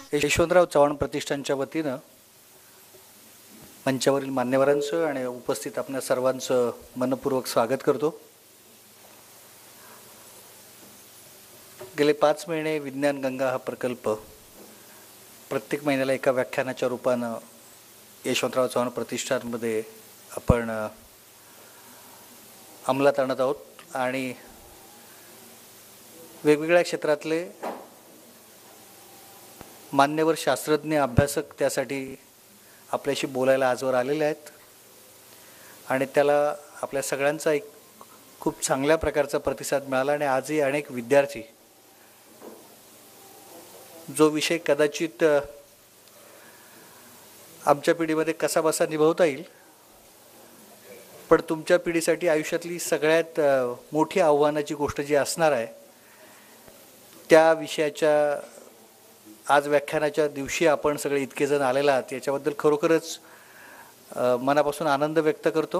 यशवंतराव चव्हाण प्रतिष्ठानच्या वतीनं मंचावरील मान्यवरांचं आणि उपस्थित आपल्या सर्वांचं मनपूर्वक स्वागत करतो। गेले 5 महिने विज्ञान गंगा हा प्रकल्प प्रत्येक महिन्याला एका व्याख्यानाच्या रूपानं यशवंतराव चव्हाण प्रतिष्ठानमध्ये आपण अंमलात आणत आहोत आणि वेगवेगळ्या क्षेत्रातले मान्यवर शास्त्रज्ञ अभ्यासक त्यासाठी आपल्याशी बोलायला आजवर आलेले आहेत आणि त्याला आपल्या सगळ्यांचा एक खूप चांगल्या प्रकारचा प्रतिसाद मिळाला आणि आजही अनेक विद्यार्थी जो विषय कदाचित आमच्या पिढीमध्ये कसाबसा निभावता येईल पण तुमच्या पिढीसाठी आयुष्यातली सगळ्यात मोठी आव्हानाची गोष्ट जी असणार आहे त्या विषयाच्या आज व्याख्यानाच्या दिवशी आपण सगळे इतके जण आलेला आहात याच्याबद्दल खरोखरच मनापासून आनंद व्यक्त करतो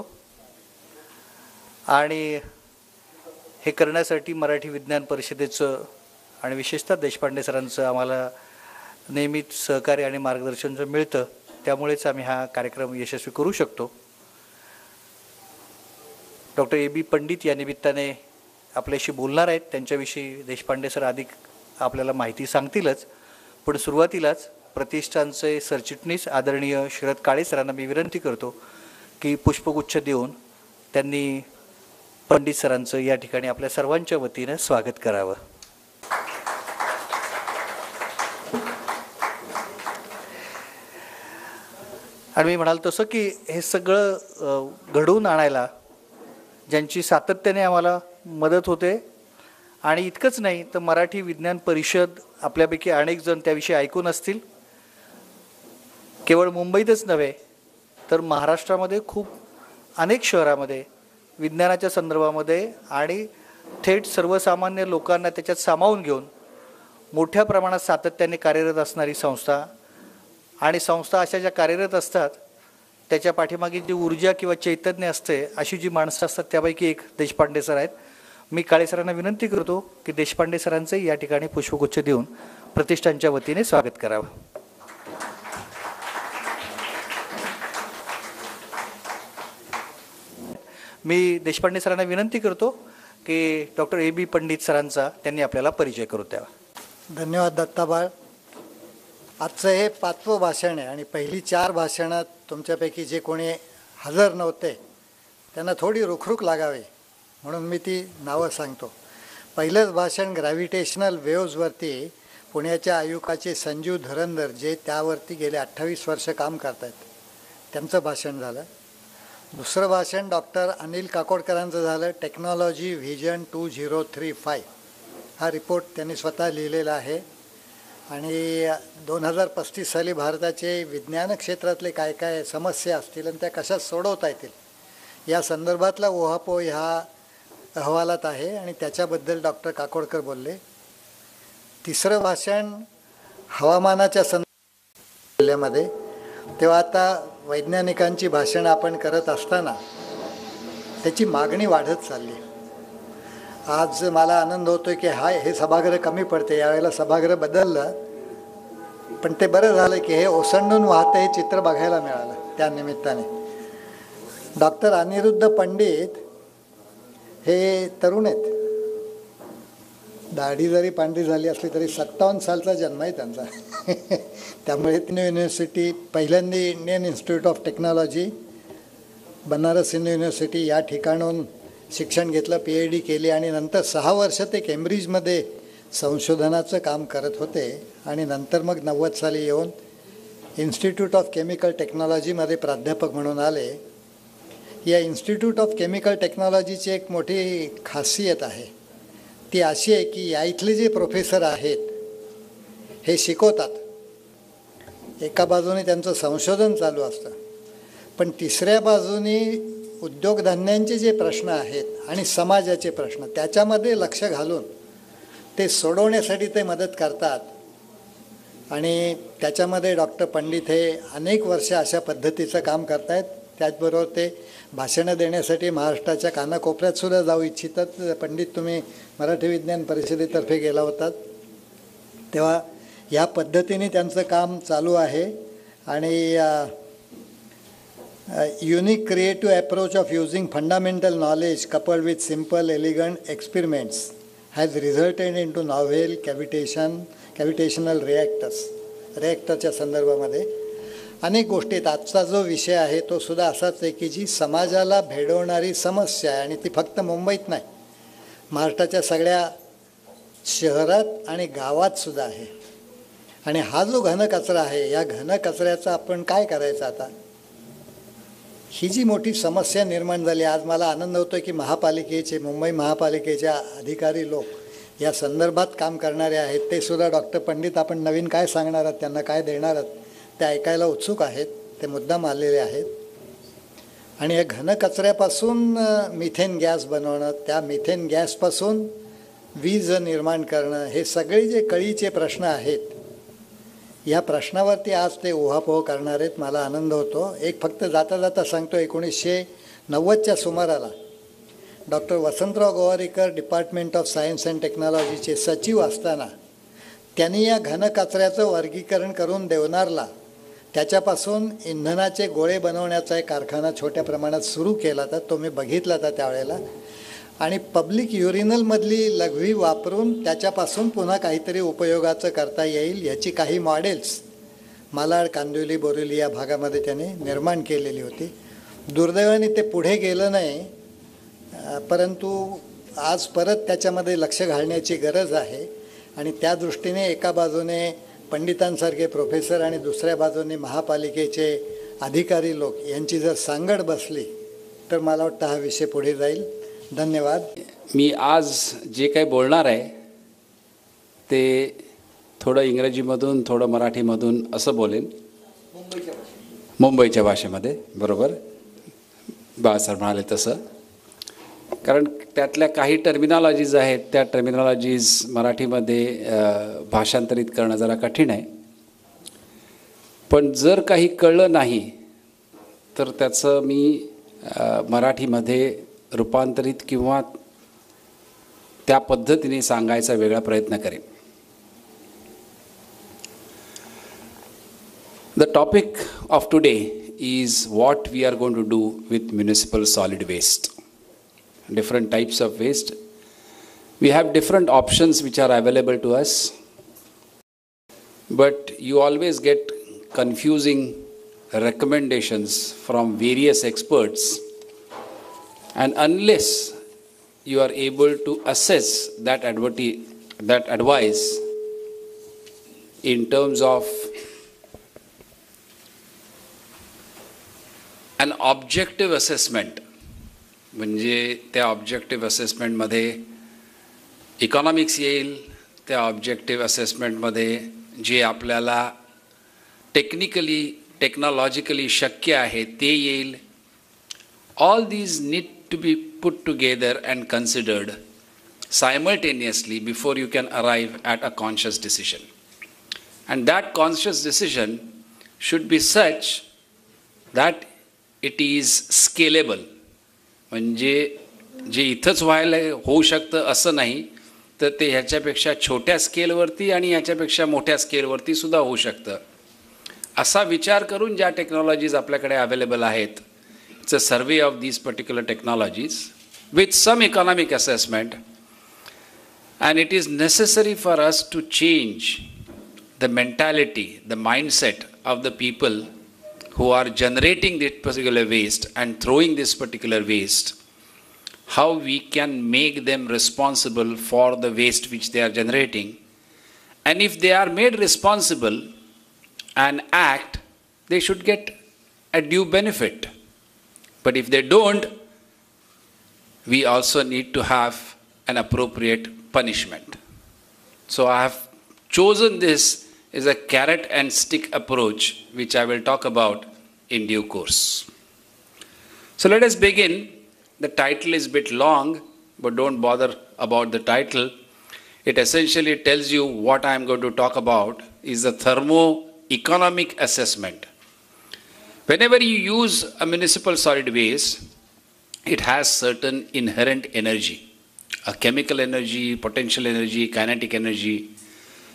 आणि हे करण्यासाठी मराठी विज्ञान परिषदेचं आणि विशेषतः देशपांडे सरांचं आम्हाला नेहमीच सहकार्य आणि मार्गदर्शन मिळतं, त्यामुळेच आम्ही हा कार्यक्रम यशस्वी करू शकतो। Doctor AB. पंडित या निमित्ताने आपल्याशी बोलणार आहेत, त्यांच्याविषयी देशपांडे सर अधिक आपल्याला माहिती सांगतीलच, पण सुरुवातीलाच प्रतिष्ठानचे सरचिटणीस आदरणीय शरद काळे सरांना मी विनंती करतो की पुष्पगुच्छ देऊन त्यांनी पंडित सरांचं या ठिकाणी आपल्या सर्वांच्या वतीने स्वागत करावं। आणि मी म्हणाल तसं की हे सगळं घडवून आणायला ज्यांची सातत्याने आम्हाला मदत होते आणि इतकंच नाही तर मराठी विज्ञान परिषद आपल्यापैकी अनेक जण त्याविषयी ऐकून असतील। केवळ मुंबईतच नव्हे तर महाराष्ट्रामध्ये खूप अनेक शहरामध्ये विज्ञानाच्या संदर्भामध्ये आणि थेट सर्वसामान्य लोकांना त्याच्यात सामावून घेऊन मोठ्या प्रमाणात सातत्याने कार्यरत असणारी संस्था आणि संस्था अशा ज्या कार्यरत असतात त्याच्या पाठीमागे जी ऊर्जा किंवा चैतन्य असते अशी जी माणसं असतात त्यापैकी एक देशपांडे सर आहेत। मी काळे सरांना विनंती करतो की देशपांडे सरांचं या ठिकाणी पुष्पगुच्छ देऊन प्रतिष्ठानच्या वतीने स्वागत करावं। मी देशपांडे सरांना विनंती करतो की डॉक्टर ए.बी. पंडित सरांचा त्यांनी आपल्याला परिचय करून द्यावा। धन्यवाद दत्ताबाळ। आजचं हे 5वं भाषण आहे आणि पहिली 4 भाषणात तुमच्यापैकी जे कोणी हजर नव्हते त्यांना थोडी रुखरुख लागावी म्हणून मी ती नावं सांगतो। पहिलंच भाषण ग्रॅव्हिटेशनल वेव्हजवरती पुण्याच्या आयुकाचे संजीव धुरंधर जे त्यावरती गेले 28 वर्ष काम करत आहेत त्यांचं भाषण झालं। दुसरं भाषण डॉक्टर अनिल काकोडकरांचं झालं, टेक्नॉलॉजी व्हिजन 2035 हा रिपोर्ट त्यांनी स्वतः लिहिलेला आहे आणि 2035 साली भारताचे विज्ञान क्षेत्रातले काय काय समस्या असतील आणि त्या कशा सोडवता येतील या संदर्भातला ओहापोह ह्या अहवालात आहे आणि त्याच्याबद्दल डॉक्टर काकोडकर बोलले। तिसरं भाषण हवामानाच्या संदर्भामध्ये, तेव्हा आता वैज्ञानिकांची भाषणं आपण करत असताना त्याची मागणी वाढत चालली। आज मला आनंद होतो की हे सभागृह कमी पडते, यावेळेला सभागृह बदललं पण ते बरं झालं की हे ओसंडून वाहतं हे चित्र बघायला मिळालं त्या निमित्ताने। डॉक्टर अनिरुद्ध पंडित हे तरुण आहेत, दाढी जरी पांढरी झाली असली तरी 57 सालचा जन्म आहे त्यांचा त्यामुळे युनिव्हर्सिटी पहिल्यांदा Indian institute of technology Banaras Hindu university या ठिकाणून शिक्षण घेतलं, PhD केली आणि नंतर 6 वर्ष ते केम्ब्रिजमध्ये संशोधनाचं काम करत होते आणि नंतर मग 90 साली येऊन इन्स्टिट्यूट ऑफ केमिकल टेक्नॉलॉजीमध्ये प्राध्यापक म्हणून आले। या इन्स्टिट्यूट ऑफ केमिकल टेक्नॉलॉजीची एक मोठी खासियत आहे, ती अशी आहे की या इथले जे प्रोफेसर आहेत हे शिकवतात, एका बाजूने त्यांचं संशोधन चालू असतं पण तिसऱ्या बाजूने उद्योगधंद्यांचे जे प्रश्न आहेत आणि समाजाचे प्रश्न त्याच्यामध्ये लक्ष घालून ते सोडवण्यासाठी ते मदत करतात आणि त्याच्यामध्ये डॉक्टर पंडित हे अनेक वर्ष अशा पद्धतीचं काम करत आहेत। त्याचबरोबर ते भाषणं देण्यासाठी महाराष्ट्राच्या कानाकोपऱ्यात सुद्धा जाऊ इच्छितात। पंडित तुम्ही मराठी विज्ञान परिषदेतर्फे गेला होतात तेव्हा या पद्धतीने त्यांचं काम चालू आहे. आणि unique creative approach of using fundamental knowledge coupled with simple elegant experiments has resulted in to novel cavitational रिॲक्टरच्या संदर्भामध्ये अनेक गोष्टी आहेत. आजचा जो विषय आहे तो सुद्धा असाच आहे की जी समाजाला भेडवणारी समस्या आहे, आणि ती फक्त मुंबईत नाही, महाराष्ट्राच्या सगळ्या शहरात आणि गावात सुद्धा आहे. आणि हा जो घनकचरा आहे, या घनकचऱ्याचा आपण काय करायचं आता, ही जी मोठी समस्या निर्माण झाली. आज मला आनंद होतो की महापालिकेचे, मुंबई महापालिकेच्या अधिकारी लोक या संदर्भात काम करणारे आहेत. ते सुद्धा डॉक्टर पंडित आपण नवीन काय सांगणार आहात, त्यांना काय देणार आहात, ते ऐकायला उत्सुक आहेत. ते मुद्दाम आलेले आहेत. आणि या घनकचऱ्यापासून मिथेन गॅस बनवणं, त्या मिथेन गॅसपासून वीज निर्माण करणं, हे सगळे जे कळीचे प्रश्न आहेत, या प्रश्नावरती आज ते उहापोह करणार आहेत. मला आनंद होतो. एक फक्त जाता जाता सांगतो, 1990च्या सुमाराला doctor Vasantrao Gowariker department of science and टेक्नॉलॉजीचे सचिव असताना त्यांनी या घनकचऱ्याचं वर्गीकरण करून देवनारला त्याच्यापासून इंधनाचे गोळे बनवण्याचा एक कारखाना छोट्या प्रमाणात सुरू केला होता. तो मी बघितला होता त्यावेळेला. आणि पब्लिक युरिनलमधली लघवी वापरून त्याच्यापासून पुन्हा काहीतरी उपयोगाचं करता येईल याची काही मॉडेल्स मालाड, कांदिवली, बोरिवली या भागामध्ये त्याने निर्माण केलेली होती. दुर्दैवाने ते पुढे गेलं नाही, परंतु आज परत त्याच्यामध्ये लक्ष घालण्याची गरज आहे. आणि त्या दृष्टीने एका बाजूने पंडितांसारखे प्रोफेसर आणि दुसऱ्या बाजूने महापालिकेचे अधिकारी लोक यांची जर सांगड बसली तर मला वाटतं हा विषय पुढे जाईल. धन्यवाद. मी आज जे काही बोलणार आहे ते थोडं इंग्रजीमधून थोडं मराठीमधून असं बोलेन. मुंबईच्या भाषेमध्ये. बरोबर बाळासाहेब म्हणाले तसं. कारण त्यातल्या काही टर्मिनॉलॉजीज आहेत, त्या टर्मिनॉलॉजीज मराठीमध्ये भाषांतरित करणं जरा कठीण आहे. पण जर काही कळलं नाही तर त्याचं मी मराठीमध्ये रूपांतरित किंवा त्या पद्धतीने सांगायचा वेगळा प्रयत्न करेन. The topic of today is what we are going to do with municipal solid waste. Different types of waste. We have different options which are available to us, but you always get confusing recommendations from various experts, and unless you are able to assess that advice in terms of an objective assessment, म्हणजे त्या objective असेसमेंटमध्ये economics येईल, त्या objective असेसमेंटमध्ये जे आपल्याला technologically शक्य आहे ते येईल. All these need to be put together and considered simultaneously before you can arrive at a conscious decision. And that conscious decision should be such that it is scalable. म्हणजे जे इथंच व्हायला होऊ शकतं असं नाही, तर ते ह्याच्यापेक्षा छोट्या स्केलवरती आणि ह्याच्यापेक्षा मोठ्या स्केलवरती सुद्धा होऊ शकतं. असा विचार करून ज्या टेक्नॉलॉजीज आपल्याकडे अवेलेबल आहेत, it's a survey of these particular technologies with some economic assessment. And it is necessary for us to change the mentality, the mindset of the people who are generating this particular waste and throwing this particular waste, how we can make them responsible for the waste which they are generating. And if they are made responsible and act, they should get a due benefit. But if they don't, we also need to have an appropriate punishment. So I have chosen this is a carrot and stick approach, which I will talk about in due course. So let us begin. The title is a bit long, but don't bother about the title. It essentially tells you what I am going to talk about is the thermo-economic assessment. Whenever you use a municipal solid waste, it has certain inherent energy, a chemical energy, potential energy, kinetic energy.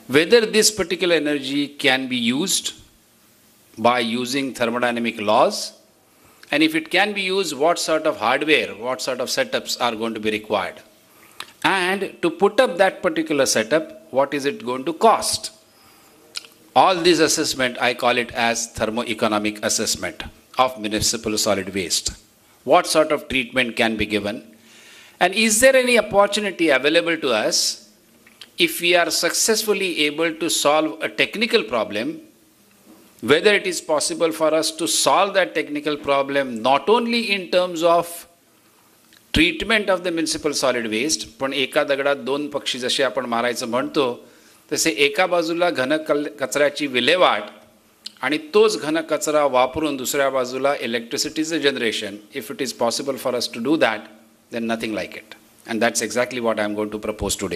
whether this particular energy can be used by using thermodynamic laws, and if it can be used, what sort of hardware, what sort of setups are going to be required. And to put up that particular setup, what is it going to cost? All this assessment, I call it as thermo-economic assessment of municipal solid waste. What sort of treatment can be given? And is there any opportunity available to us if we are successfully able to solve a technical problem, whether it is possible for us to solve that technical problem not only in terms of treatment of the municipal solid waste, पण एका दगडात दोन पक्षी जसे आपण मारायचं म्हणतो तसे एका बाजूला घन कचऱ्याची विल्हेवाट आणि तोच घन कचरा वापरून दुसऱ्या बाजूला इलेक्ट्रिसिटीचं generation. If it is possible for us to do that, then nothing like it. And that's exactly what I am going to propose today.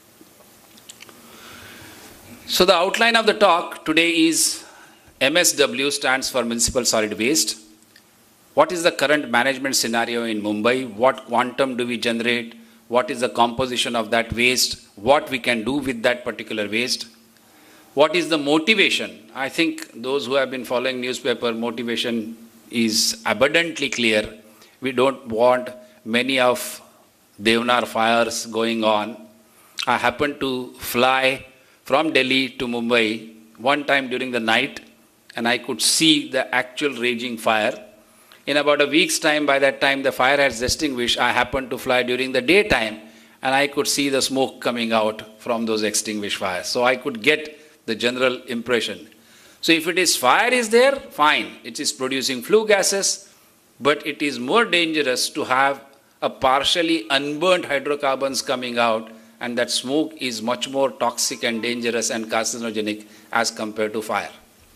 So the outline of the talk today is MSW stands for Municipal Solid Waste. What is the current management scenario in Mumbai? What quantum do we generate? What is the composition of that waste? What we can do with that particular waste? What is the motivation? I think those who have been following newspaper, motivation is abundantly clear. We don't want many of Devnar fires going on. I happened to fly from Delhi to Mumbai one time during the night, and I could see the actual raging fire. In about a week's time, by that time the fire has extinguished, I happened to fly during the daytime, and I could see the smoke coming out from those extinguished fires. So I could get the general impression. So if it is fire is there, fine, it is producing flue gases, but it is more dangerous to have a partially unburnt hydrocarbons coming out, and that smoke is much more toxic and dangerous and carcinogenic as compared to fire.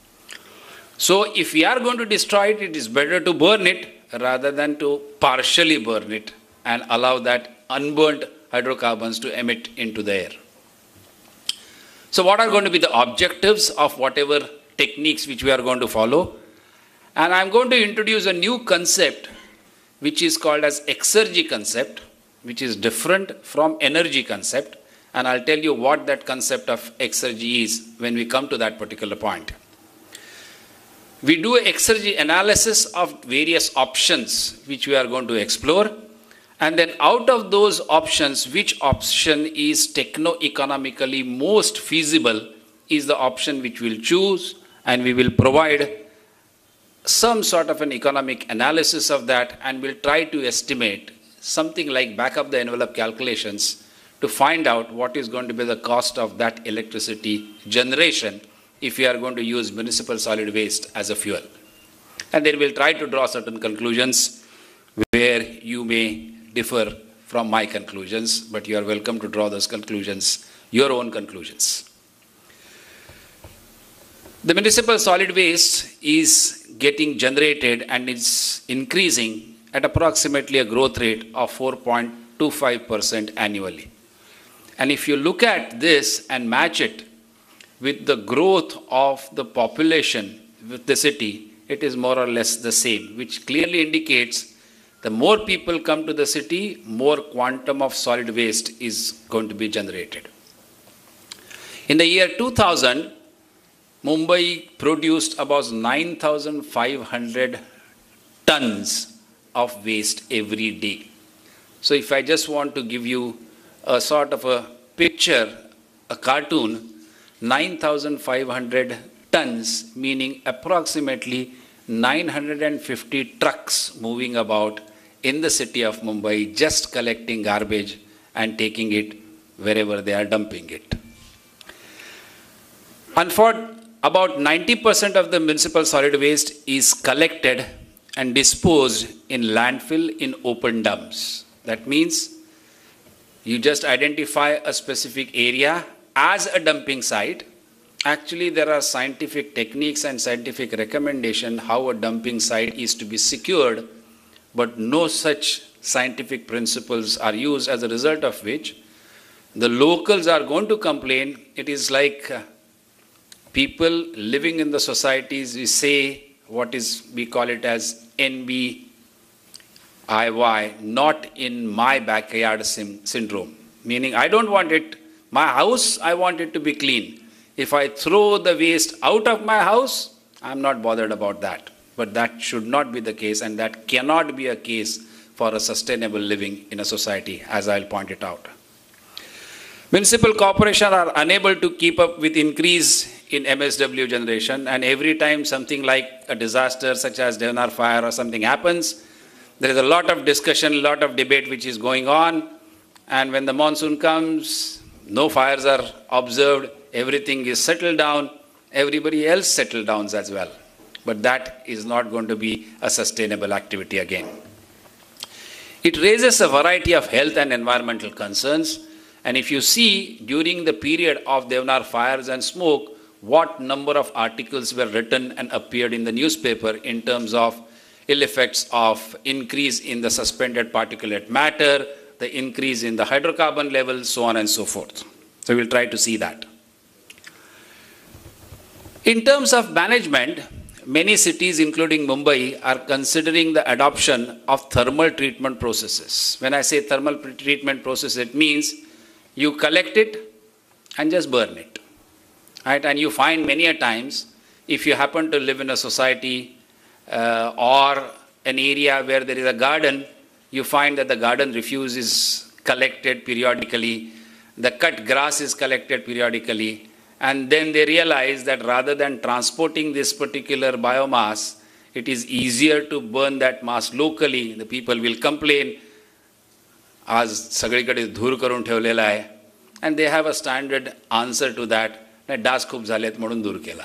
So if we are going to destroy it, it is better to burn it rather than to partially burn it and allow that unburnt hydrocarbons to emit into the air. So what are going to be the objectives of whatever techniques which we are going to follow? And I am going to introduce a new concept which is called as exergy concept, which is different from energy concept, and I'll tell you what that concept of exergy is when we come to that particular point. We do exergy analysis of various options which we are going to explore, and then out of those options, which option is techno-economically most feasible is the option which we'll choose, and we will provide some sort of an economic analysis of that, and we'll try to estimate something like back of the envelope calculations to find out what is going to be the cost of that electricity generation if we are going to use municipal solid waste as a fuel. And then we'll try to draw certain conclusions where you may differ from my conclusions, but you are welcome to draw those conclusions, your own conclusions. The municipal solid waste is getting generated and it's increasing at approximately a growth rate of 4.25% annually. And if you look at this and match it with the growth of the population with the city, it is more or less the same, which clearly indicates the more people come to the city, more quantum of solid waste is going to be generated. In the year 2000, Mumbai produced about 9,500 tons of waste every day. So if I just want to give you a sort of a picture, a cartoon, 9,500 tons, meaning approximately 950 trucks moving about in the city of Mumbai, just collecting garbage and taking it wherever they are dumping it. About 90% of the municipal solid waste is collected and disposed in landfill in open dumps. That means you just identify a specific area as a dumping site. Actually, there are scientific techniques and scientific recommendation how a dumping site is to be secured, but no such scientific principles are used, as a result of which the locals are going to complain. It is like people living in the societies, we say we call it as NBIY, not in my backyard syndrome. Meaning I don't want it My house, I want it to be clean. If I throw the waste out of my house, I'm not bothered about that. But that should not be the case, and that cannot be a case for a sustainable living in a society, as I'll point it out. Municipal corporations are unable to keep up with increase in MSW generation, and every time something like a disaster such as Deonar fire or something happens, there is a lot of discussion, a lot of debate which is going on, and when the monsoon comes, no fires are observed, everything is settled down, everybody else settled down as well. But that is not going to be a sustainable activity again. It raises a variety of health and environmental concerns, and if you see during the period of Deonar fires and smoke, what number of articles were written and appeared in the newspaper in terms of ill effects of increase in the suspended particulate matter, the increase in the hydrocarbon levels, so on and so forth. So we'll try to see that. In terms of management, many cities, including Mumbai, are considering the adoption of thermal treatment processes. When I say thermal treatment process, it means you collect it and just burn it. Right? And you find many a times, if you happen to live in a society or an area where there is a garden, you find that the garden refuse is collected periodically, the cut grass is collected periodically, and then they realize that rather than transporting this particular biomass, it is easier to burn that mass locally. The people will complain, आज सगळीकडे धूर करून ठेवलेला आहे, and they have a standard answer to that, डास खूप झालेत म्हणून दूर केला.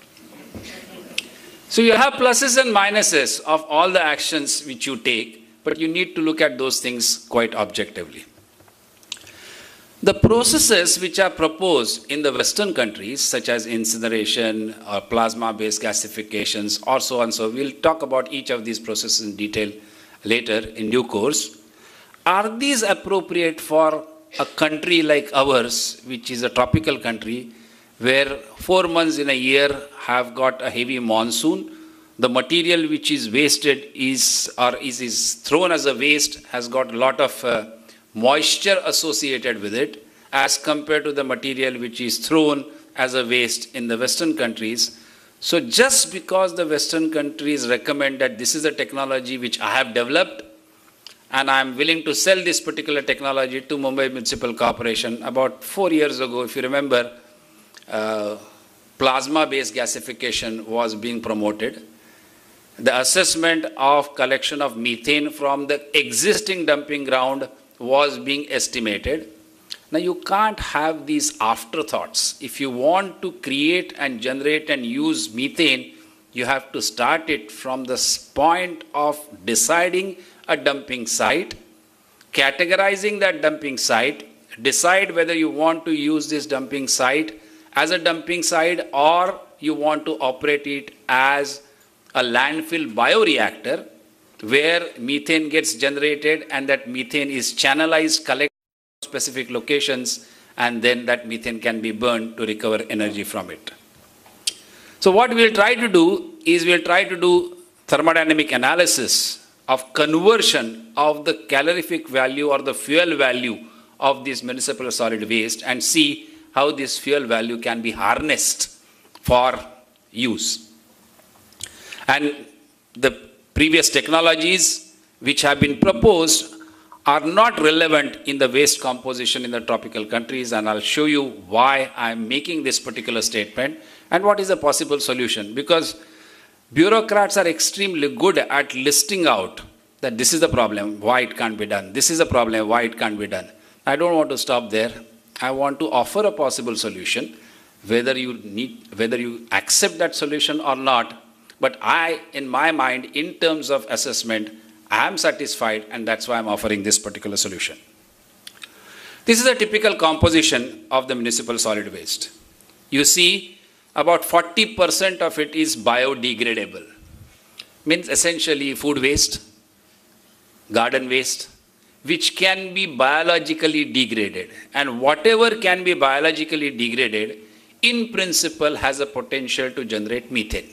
So you have pluses and minuses of all the actions which you take, but you need to look at those things quite objectively. The processes which are proposed in the Western countries, such as incineration or plasma-based gasifications or so on, so we'll talk about each of these processes in detail later in due course. Are these appropriate for a country like ours, which is a tropical country, where 4 months in a year have got a heavy monsoon? The material which is wasted is thrown as a waste has got a lot of moisture associated with it, as compared to the material which is thrown as a waste in the Western countries. So just because the Western countries recommend that this is a technology which I have developed, and I am willing to sell this particular technology to Mumbai Municipal Corporation. About 4 years ago, if you remember, plasma-based gasification was being promoted. The assessment of collection of methane from the existing dumping ground was being estimated. Now you can't have these afterthoughts. If you want to create and generate and use methane, you have to start it from the point of deciding a dumping site, categorizing that dumping site, decide whether you want to use this dumping site as a dumping site or you want to operate it as a landfill bioreactor where methane gets generated and that methane is channelized, collected in specific locations, and then that methane can be burned to recover energy from it. So what we'll try to do is we'll try to do thermodynamic analysis of conversion of the calorific value or the fuel value of this municipal solid waste and see how this fuel value can be harnessed for use. And the previous technologies which have been proposed are not relevant in the waste composition in the tropical countries, and I'll show you why I'm making this particular statement and what is the possible solution. Because bureaucrats are extremely good at listing out that this is the problem, why it can't be done. This is the problem, why it can't be done. I don't want to stop there. I want to offer a possible solution, whether you accept that solution or not. But in my mind, in terms of assessment, I am satisfied, and that's why I'm offering this particular solution. This is a typical composition of the municipal solid waste. You see, about 40% of it is biodegradable. Means essentially food waste, garden waste, which can be biologically degraded. And whatever can be biologically degraded, in principle, has a potential to generate methane.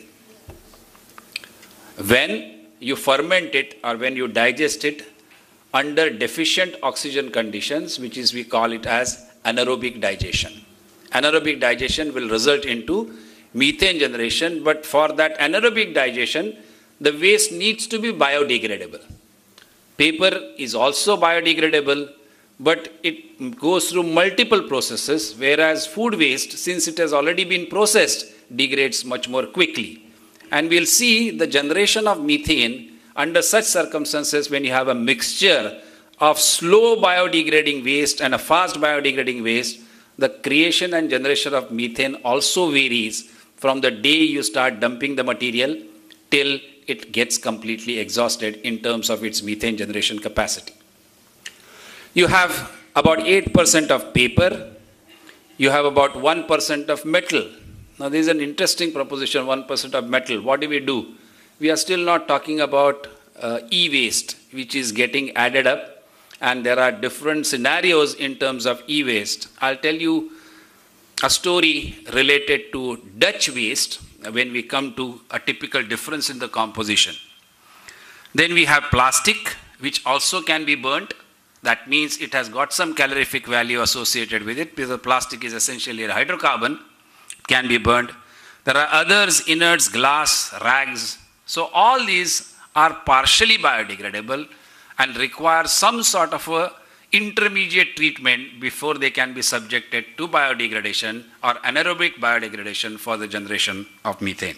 When you ferment it or when you digest it under deficient oxygen conditions, which is we call it as anaerobic digestion. Anaerobic digestion will result into methane generation, but for that anaerobic digestion, the waste needs to be biodegradable. Paper is also biodegradable, but it goes through multiple processes, whereas food waste, since it has already been processed, degrades much more quickly. And we'll see the generation of methane under such circumstances when you have a mixture of slow biodegrading waste and a fast biodegrading waste. The creation and generation of methane also varies from the day you start dumping the material till it gets completely exhausted in terms of its methane generation capacity. You have about 8% of paper, you have about 1% of metal. Now this is an interesting proposition, 1% of metal. What do? We are still not talking about e-waste, which is getting added up, and there are different scenarios in terms of e-waste. I'll tell you a story related to Dutch waste when we come to a typical difference in the composition. Then we have plastic, which also can be burnt. That means it has got some calorific value associated with it, because the plastic is essentially a hydrocarbon, can be burnt. There are others, inerts, glass, rags. So all these are partially biodegradable and require some sort of a intermediate treatment before they can be subjected to biodegradation or anaerobic biodegradation for the generation of methane.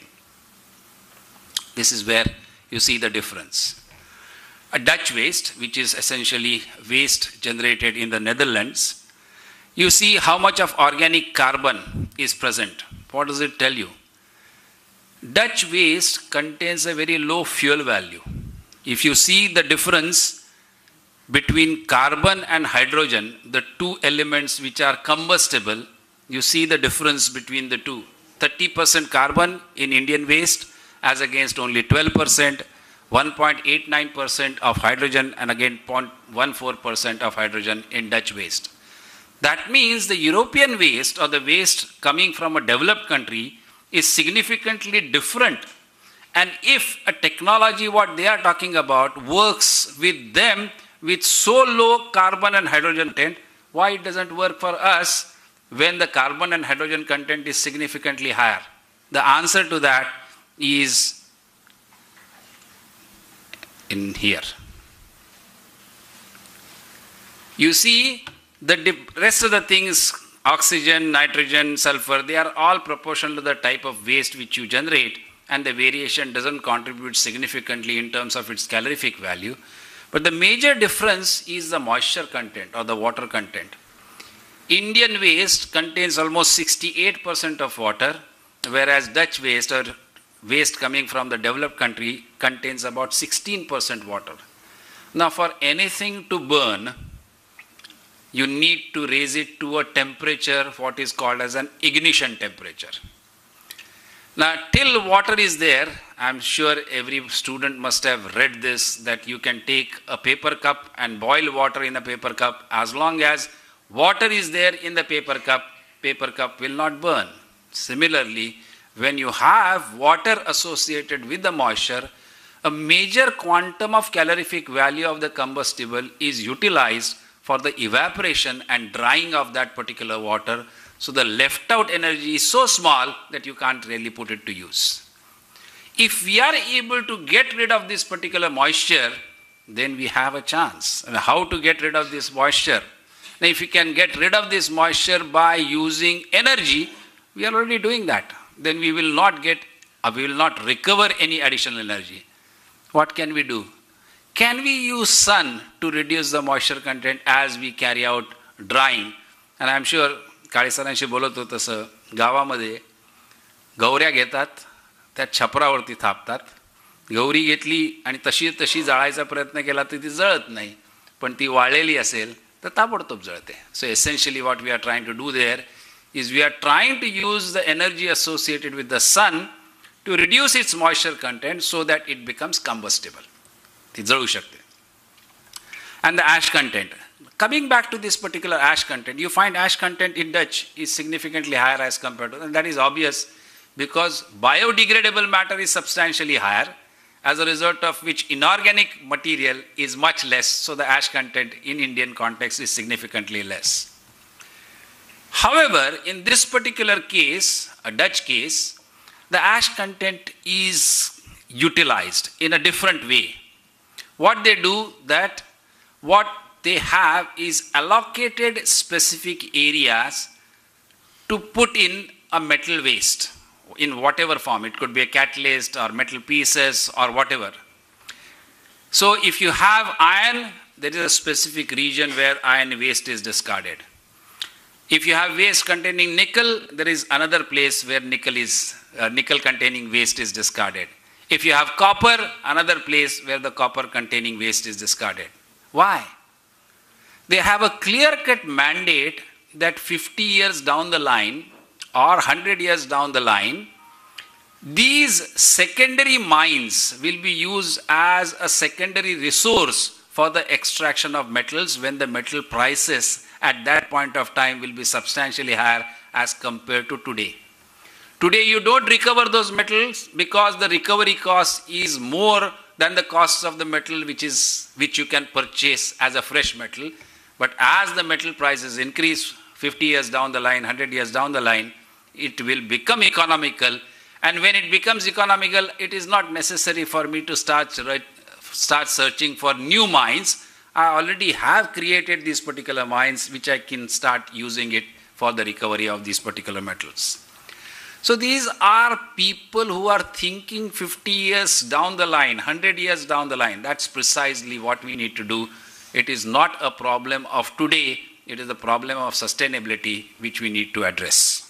This is where you see the difference. A Dutch waste, which is essentially waste generated in the Netherlands, you see how much of organic carbon is present. What does it tell you? Dutch waste contains a very low fuel value. If you see the difference between carbon and hydrogen, the two elements which are combustible, you see the difference between the two. 30% carbon in Indian waste as against only 12%, 1.89% of hydrogen, and again 0.14% of hydrogen in Dutch waste. That means the European waste, or the waste coming from a developed country, is significantly different. And if a technology, what they are talking about, works with them with so low carbon and hydrogen content, why it doesn't work for us when the carbon and hydrogen content is significantly higher? The answer to that is in here. You see, the rest of the things, oxygen, nitrogen, sulfur, they are all proportional to the type of waste which you generate, and the variation doesn't contribute significantly in terms of its calorific value. But the major difference is the moisture content or the water content. Indian waste contains almost 68% of water, whereas Dutch waste, or waste coming from the developed country, contains about 16% water. Now for anything to burn, you need to raise it to a temperature, what is called as an ignition temperature. Now, till water is there, I'm sure every student must have read this, that you can take a paper cup and boil water in a paper cup. As long as water is there in the paper cup will not burn. Similarly, when you have water associated with the moisture, a major quantum of calorific value of the combustible is utilized for the evaporation and drying of that particular water. So the left out energy is so small that you can't really put it to use. If we are able to get rid of this particular moisture, then we have a chance. And how to get rid of this moisture? Now, if we can get rid of this moisture by using energy, we are already doing that. Then we will not recover any additional energy. What can we do? Can we use sun to reduce the moisture content as we carry out drying? And I'm sure काळेसरांशी बोलत होतो तसं, गावामध्ये गौऱ्या घेतात, त्या छपरावरती थापतात. गौरी घेतली आणि तशी जाळायचा प्रयत्न केला तर ती जळत नाही, पण ती वाळलेली असेल तर ताबडतोब जळते. So essentially what we are trying to do there is we are trying to use the energy associated with the sun to reduce its moisture content so that it becomes combustible. ती जळू शकते. And the ash content. Coming back to this particular ash content, you find ash content in Dutch is significantly higher as compared to, and that is obvious because biodegradable matter is substantially higher, as a result of which inorganic material is much less, so the ash content in Indian context is significantly less. However, in this particular case, a Dutch case, the ash content is utilized in a different way. What they do, that what they have is allocated specific areas to put in a metal waste in whatever form. It could be a catalyst or metal pieces or whatever. So if you have iron, there is a specific region where iron waste is discarded. If you have waste containing nickel, there is another place where nickel containing waste is discarded. If you have copper, another place where the copper containing waste is discarded. Why? They have a clear-cut mandate that 50 years down the line or 100 years down the line, these secondary mines will be used as a secondary resource for the extraction of metals when the metal prices at that point of time will be substantially higher as compared to today. Today you don't recover those metals because the recovery cost is more than the costs of the metal which you can purchase as a fresh metal. But as the metal prices increase 50 years down the line, 100 years down the line, it will become economical. And when it becomes economical, it is not necessary for me to start searching for new mines. I already have created these particular mines which I can start using it for the recovery of these particular metals. So these are people who are thinking 50 years down the line, 100 years down the line. That's precisely what we need to do. It is not a problem of today, it is a problem of sustainability which we need to address.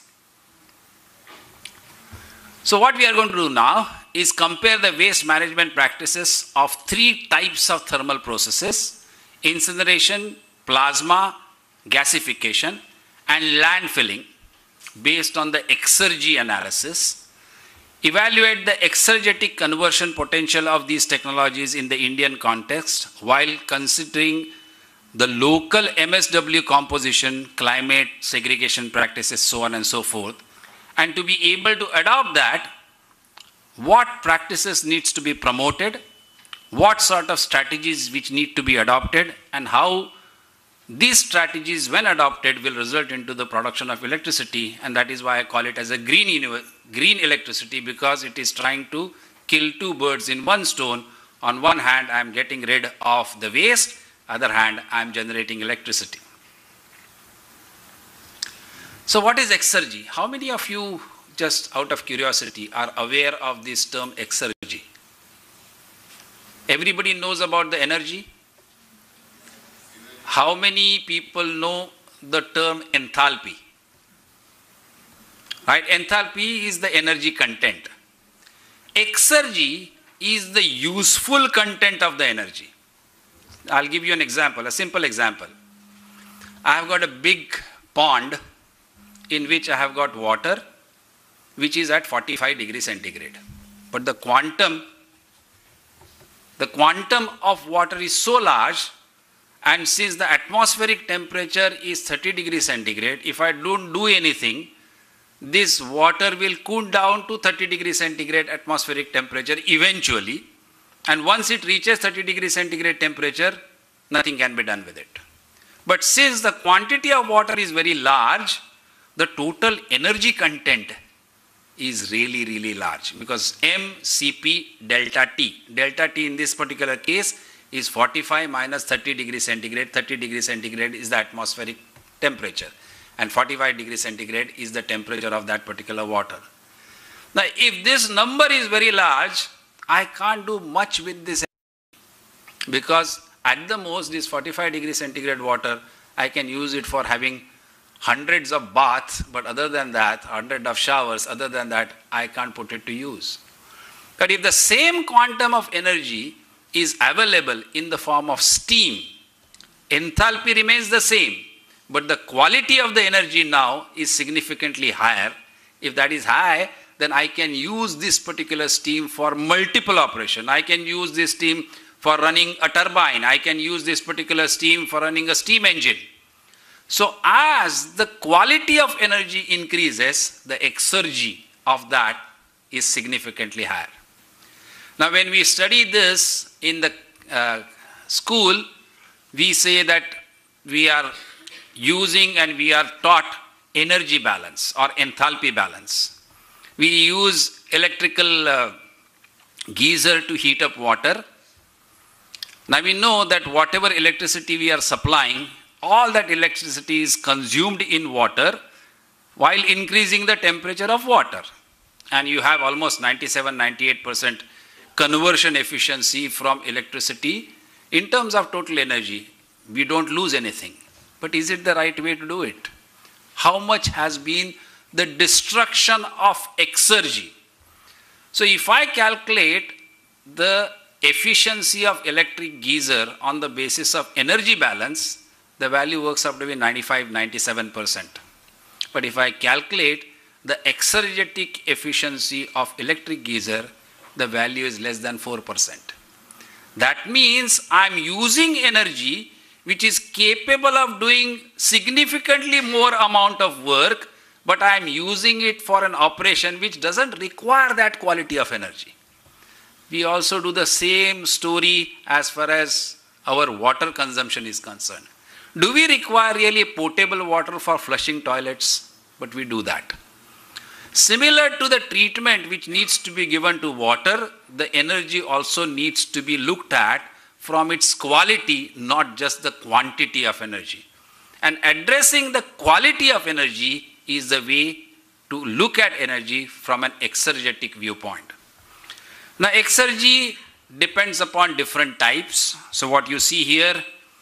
So what we are going to do now is compare the waste management practices of 3 types of thermal processes: incineration, plasma, gasification, and landfilling, based on the exergy analysis, evaluate the exergetic conversion potential of these technologies in the Indian context while considering the local MSW composition, climate, segregation practices, so on and so forth, and to be able to adopt that, what practices needs to be promoted, what sort of strategies which need to be adopted, and how these strategies, when adopted, will result into the production of electricity. And that is why I call it as a green electricity, because it is trying to kill 2 birds in 1 stone. On one hand, I am getting rid of the waste, other hand, I am generating electricity. So what is exergy? How many of you, just out of curiosity, are aware of this term exergy? Everybody knows about the energy? How many people know the term enthalpy? Right? Enthalpy is the energy content. Exergy is the useful content of the energy. I'll give you an example, a simple example. I have got a big pond in which I have got water which is at 45 degrees centigrade. But the quantum of water is so large, and since the atmospheric temperature is 30 degrees centigrade, if I don't do anything, this water will cool down to 30 degrees centigrade atmospheric temperature eventually. And once it reaches 30 degrees centigrade temperature, nothing can be done with it. But since the quantity of water is very large, the total energy content is really, really large, because mCp delta T. Delta T in this particular case is 45 minus 30 degrees centigrade. 30 degrees centigrade is the atmospheric temperature, and 45 degrees centigrade is the temperature of that particular water. Now, if this number is very large, I can't do much with this, because at the most this 45 degrees centigrade water, I can use it for having hundreds of baths, but other than that, hundreds of showers, other than that, I can't put it to use. But if the same quantum of energy is available in the form of steam, enthalpy remains the same, but the quality of the energy now is significantly higher. If that is high, then I can use this particular steam for multiple operations. I can use this steam for running a turbine. I can use this particular steam for running a steam engine. So as the quality of energy increases, the exergy of that is significantly higher. Now when we study this in the school, we say that we are using and we are taught energy balance or enthalpy balance. We use electrical geyser to heat up water. Now we know that whatever electricity we are supplying, all that electricity is consumed in water while increasing the temperature of water. And you have almost 97-98% conversion efficiency from electricity in terms of total energy. We don't lose anything. But is it the right way to do it? How much has been the destruction of exergy? So if I calculate the efficiency of electric geyser on the basis of energy balance, the value works out to be 95-97%. But if I calculate the exergetic efficiency of electric geyser, the value is less than 4%. That means I'm using energy which is capable of doing significantly more amount of work, but I'm using it for an operation which doesn't require that quality of energy. We also do the same story as far as our water consumption is concerned. Do we require really potable water for flushing toilets? But we do that. Similar to the treatment which needs to be given to water, the energy also needs to be looked at from its quality, not just the quantity of energy. And addressing the quality of energy is the way to look at energy from an exergetic viewpoint. Now, exergy depends upon different types. So what you see here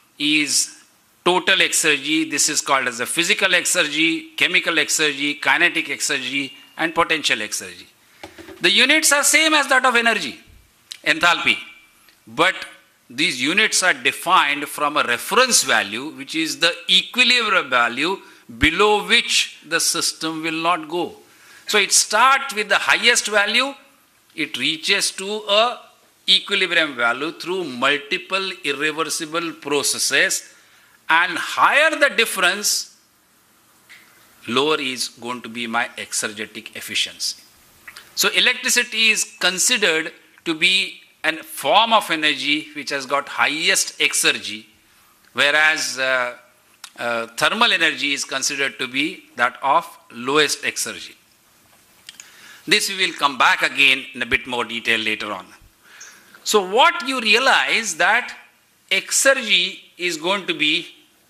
is total exergy. This is called as the physical exergy, chemical exergy, kinetic exergy, and potential exergy. The units are same as that of energy, enthalpy. But these units are defined from a reference value, which is the equilibrium value below which the system will not go. So it starts with the highest value, it reaches to a equilibrium value through multiple irreversible processes, and higher the difference, lower is going to be my exergetic efficiency. So electricity is considered to be a form of energy which has got highest exergy, whereas thermal energy is considered to be that of lowest exergy. This we will come back again in a bit more detail later on. So what you realize that exergy is going to be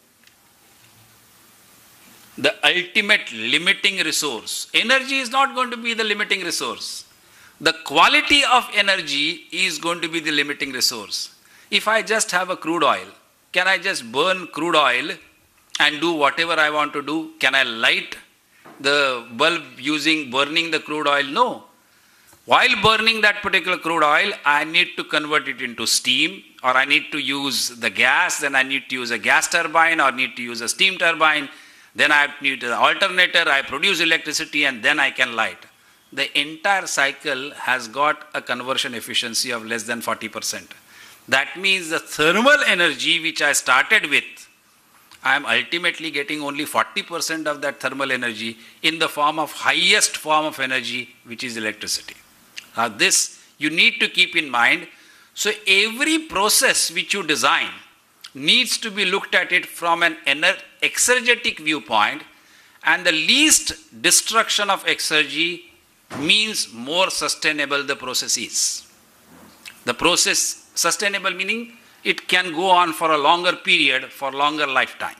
the ultimate limiting resource. Energy is not going to be the limiting resource. The quality of energy is going to be the limiting resource. If I just have a crude oil, can I just burn crude oil and do whatever I want to do? Can I light the bulb using burning the crude oil? No. While burning that particular crude oil, I need to convert it into steam, or I need to use the gas, then I need to use a gas turbine, or need to use a steam turbine, then I need an alternator, I produce electricity, and then I can light. The entire cycle has got a conversion efficiency of less than 40%. That means the thermal energy which I started with, I am ultimately getting only 40% of that thermal energy in the form of highest form of energy, which is electricity. Now this you need to keep in mind. So every process which you design needs to be looked at it from an exergetic viewpoint, and the least destruction of exergy means more sustainable the process is. The process sustainable meaning it can go on for a longer period, for longer lifetime.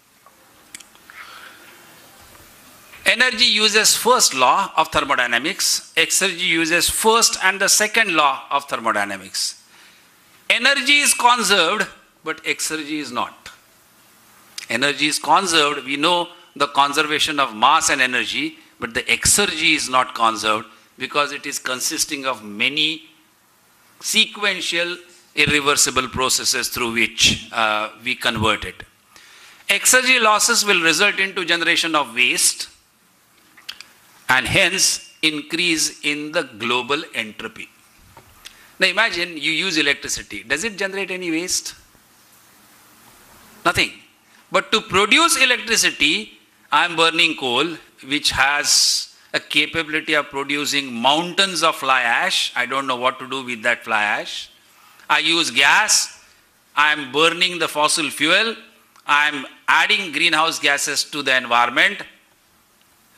Energy uses first law of thermodynamics. Exergy uses first and the second law of thermodynamics. Energy is conserved, but exergy is not. Energy is conserved. We know the conservation of mass and energy, but the exergy is not conserved because it is consisting of many sequential irreversible processes through which we convert it. Exergy losses will result into generation of waste and hence increase in the global entropy. Now imagine you use electricity. Does it generate any waste? Nothing. But to produce electricity, I am burning coal, which has a capability of producing mountains of fly ash. I don't know what to do with that fly ash. I use gas. I am burning the fossil fuel. I am adding greenhouse gases to the environment.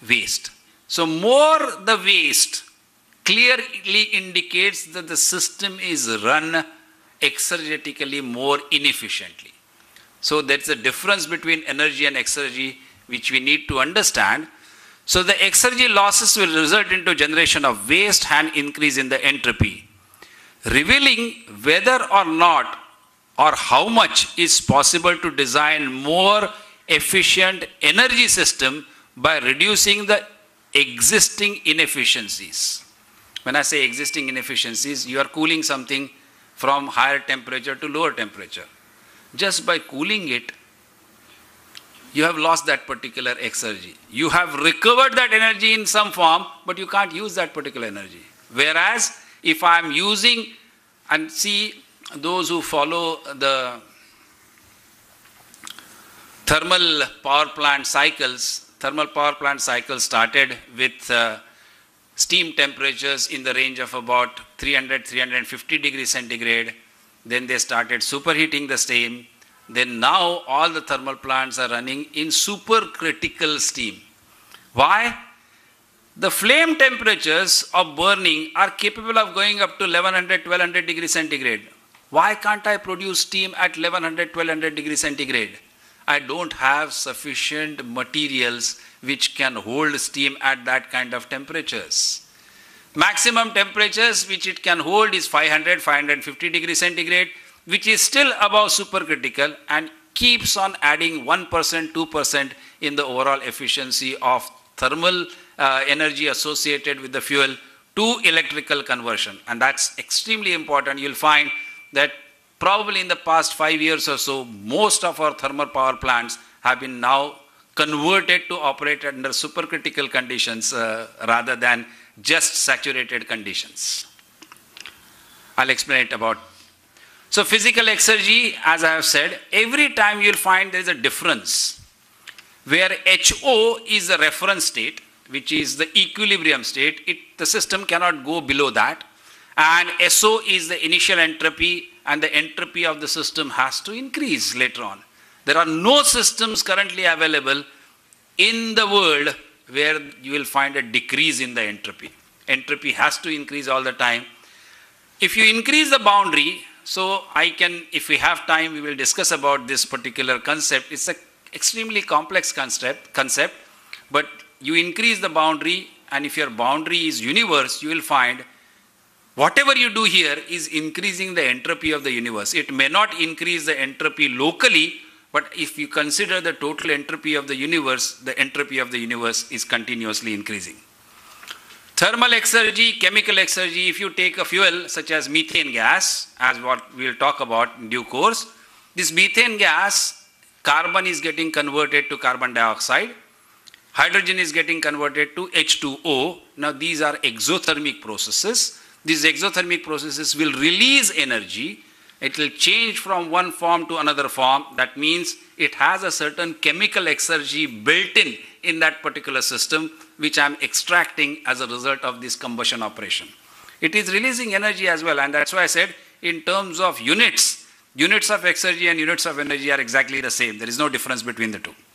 waste. So more the waste clearly indicates that the system is run exergetically more inefficiently. So that's the difference between energy and exergy which we need to understand. So the exergy losses will result into generation of waste and increase in the entropy, revealing whether or not or how much is possible to design more efficient energy system by reducing the existing inefficiencies. When I say existing inefficiencies, you are cooling something from higher temperature to lower temperature. Just by cooling it, you have lost that particular exergy. You have recovered that energy in some form, but you can't use that particular energy. Whereas, if I am using, and see those who follow the thermal power plant cycles started with steam temperatures in the range of about 300-350 degrees centigrade. Then they started superheating the steam. Then now all the thermal plants are running in supercritical steam. Why? The flame temperatures of burning are capable of going up to 1100-1200 degrees centigrade. Why can't I produce steam at 1100-1200 degrees centigrade? I don't have sufficient materials which can hold steam at that kind of temperatures. Maximum temperatures which it can hold is 500-550 degrees centigrade, which is still above supercritical and keeps on adding 1%, 2% in the overall efficiency of thermal energy associated with the fuel to electrical conversion. And that's extremely important. You'll find that probably in the past 5 years or so, most of our thermal power plants have been now converted to operate under supercritical conditions rather than just saturated conditions. I'll explain it about. So physical exergy, as I have said, every time you'll find there is a difference where HO is the reference state, which is the equilibrium state. The system cannot go below that. And SO is the initial entropy, and the entropy of the system has to increase later on. There are no systems currently available in the world where you will find a decrease in the entropy. Entropy has to increase all the time. If you increase the boundary, so if we have time, we will discuss about this particular concept. It's an extremely complex concept, but you increase the boundary, and if your boundary is universe, you will find whatever you do here is increasing the entropy of the universe. It may not increase the entropy locally, but if you consider the total entropy of the universe, the entropy of the universe is continuously increasing. Thermal exergy, chemical exergy, if you take a fuel such as methane gas, as what we will talk about in due course, this methane gas, carbon is getting converted to carbon dioxide, hydrogen is getting converted to H2O. Now these are exothermic processes. These exothermic processes will release energy. It will change from one form to another form. That means it has a certain chemical exergy built in that particular system, which I am extracting as a result of this combustion operation. It is releasing energy as well, and that's why I said in terms of units of exergy and units of energy are exactly the same. There is no difference between the two.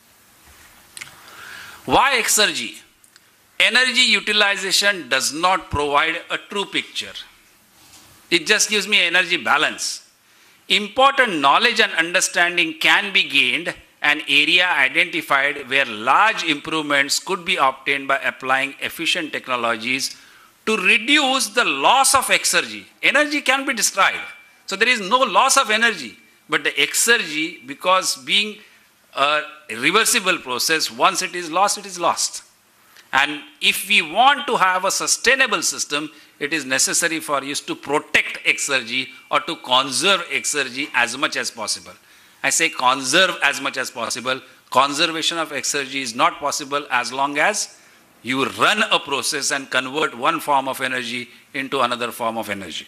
Why exergy? Energy utilization does not provide a true picture. It just gives me energy balance. Important knowledge and understanding can be gained, an area identified where large improvements could be obtained by applying efficient technologies to reduce the loss of exergy. Energy can be destroyed. So there is no loss of energy, but the exergy, because being a reversible process, once it is lost, it is lost. And if we want to have a sustainable system, it is necessary for us to protect exergy or to conserve exergy as much as possible. I say conserve as much as possible. Conservation of exergy is not possible as long as you run a process and convert one form of energy into another form of energy.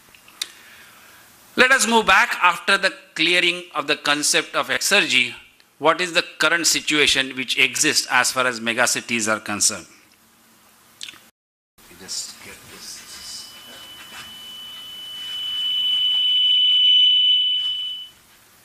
Let us move back after the clearing of the concept of exergy. What is the current situation which exists as far as megacities are concerned? Just get this.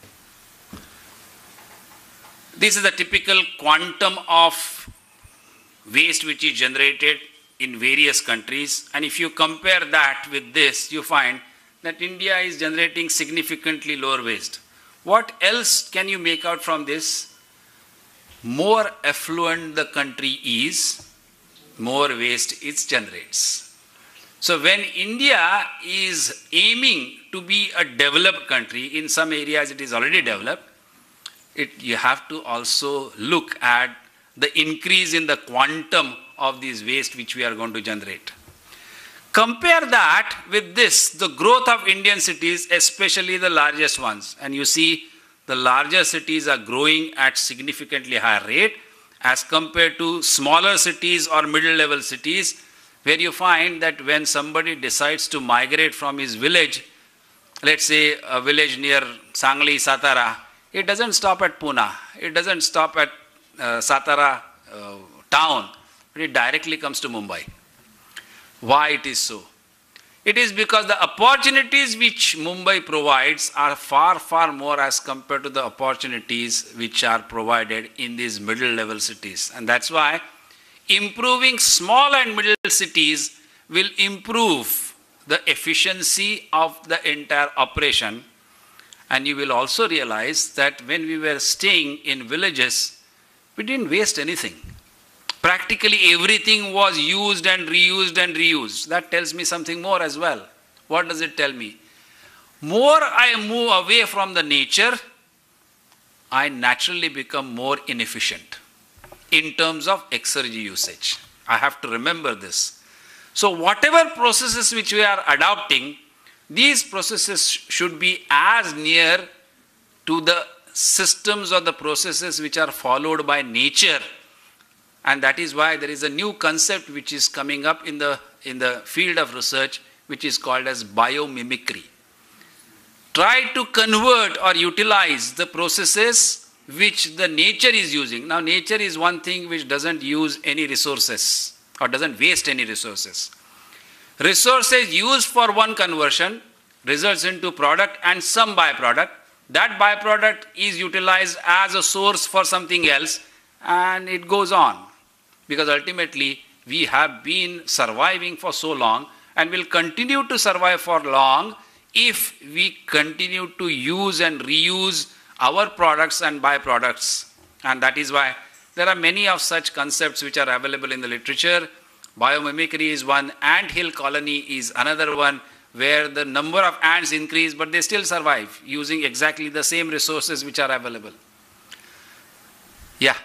This is the typical quantum of waste which is generated in various countries, and if you compare that with this, you find that India is generating significantly lower waste. What else can you make out from this? More affluent the country is, more waste it generates. So when India is aiming to be a developed country, in some areas it is already developed, you have to also look at the increase in the quantum of these waste which we are going to generate. Compare that with this, the growth of Indian cities, especially the largest ones. And you see the larger cities are growing at significantly higher rate as compared to smaller cities or middle level cities, where you find that when somebody decides to migrate from his village, let's say a village near Sangli, Satara, it doesn't stop at Pune, it doesn't stop at Satara town, but it directly comes to Mumbai. Why it is so? It is because the opportunities which Mumbai provides are far, far more as compared to the opportunities which are provided in these middle level cities. And that's why improving small and middle cities will improve the efficiency of the entire operation. And you will also realize that when we were staying in villages, we didn't waste anything. Practically everything was used and reused and reused. That tells me something more as well. What does it tell me? More I move away from the nature, I naturally become more inefficient in terms of exergy usage. I have to remember this. So whatever processes which we are adopting, these processes should be as near to the systems or the processes which are followed by nature. And that is why there is a new concept which is coming up in the field of research, which is called as biomimicry. Try to convert or utilize the processes which the nature is using. Now nature is one thing which doesn't use any resources or doesn't waste any resources. Resources used for one conversion results into product and some byproduct. That byproduct is utilized as a source for something else, and it goes on. Because ultimately we have been surviving for so long and will continue to survive for long if we continue to use and reuse our products and byproducts. And that is why there are many of such concepts which are available in the literature. Biomimicry is one, anthill colony is another one, where the number of ants increase but they still survive using exactly the same resources which are available. Yeah.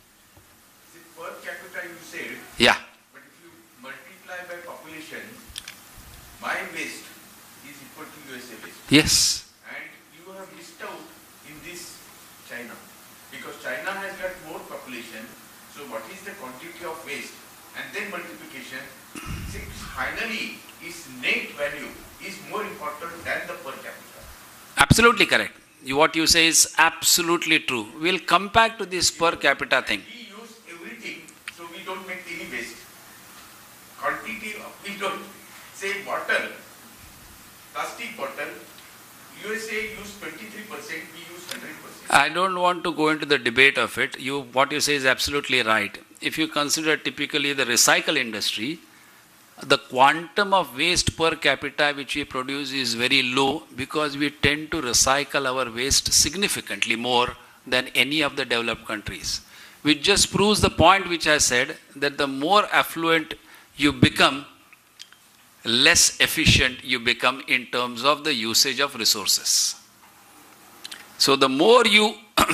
Per capita you said, Yeah. but if you multiply by population, my waste is equal to USA waste. Yes. And you have missed out in this China, because China has got more population. So what is the quantity of waste? And then multiplication. See, finally, is net value is more important than the per capita. Absolutely correct. What you say is absolutely true. We'll come back to this per capita thing. We use everything, so we don't make any waste. Quantity of, we don't. Say bottle, plastic bottle, USA use 23%, we use 100%. I don't want to go into the debate of it. What you say is absolutely right. If you consider typically the recycle industry, the quantum of waste per capita which we produce is very low because we tend to recycle our waste significantly more than any of the developed countries. Which just proves the point which I said, that the more affluent you become, less efficient you become in terms of the usage of resources. So the more you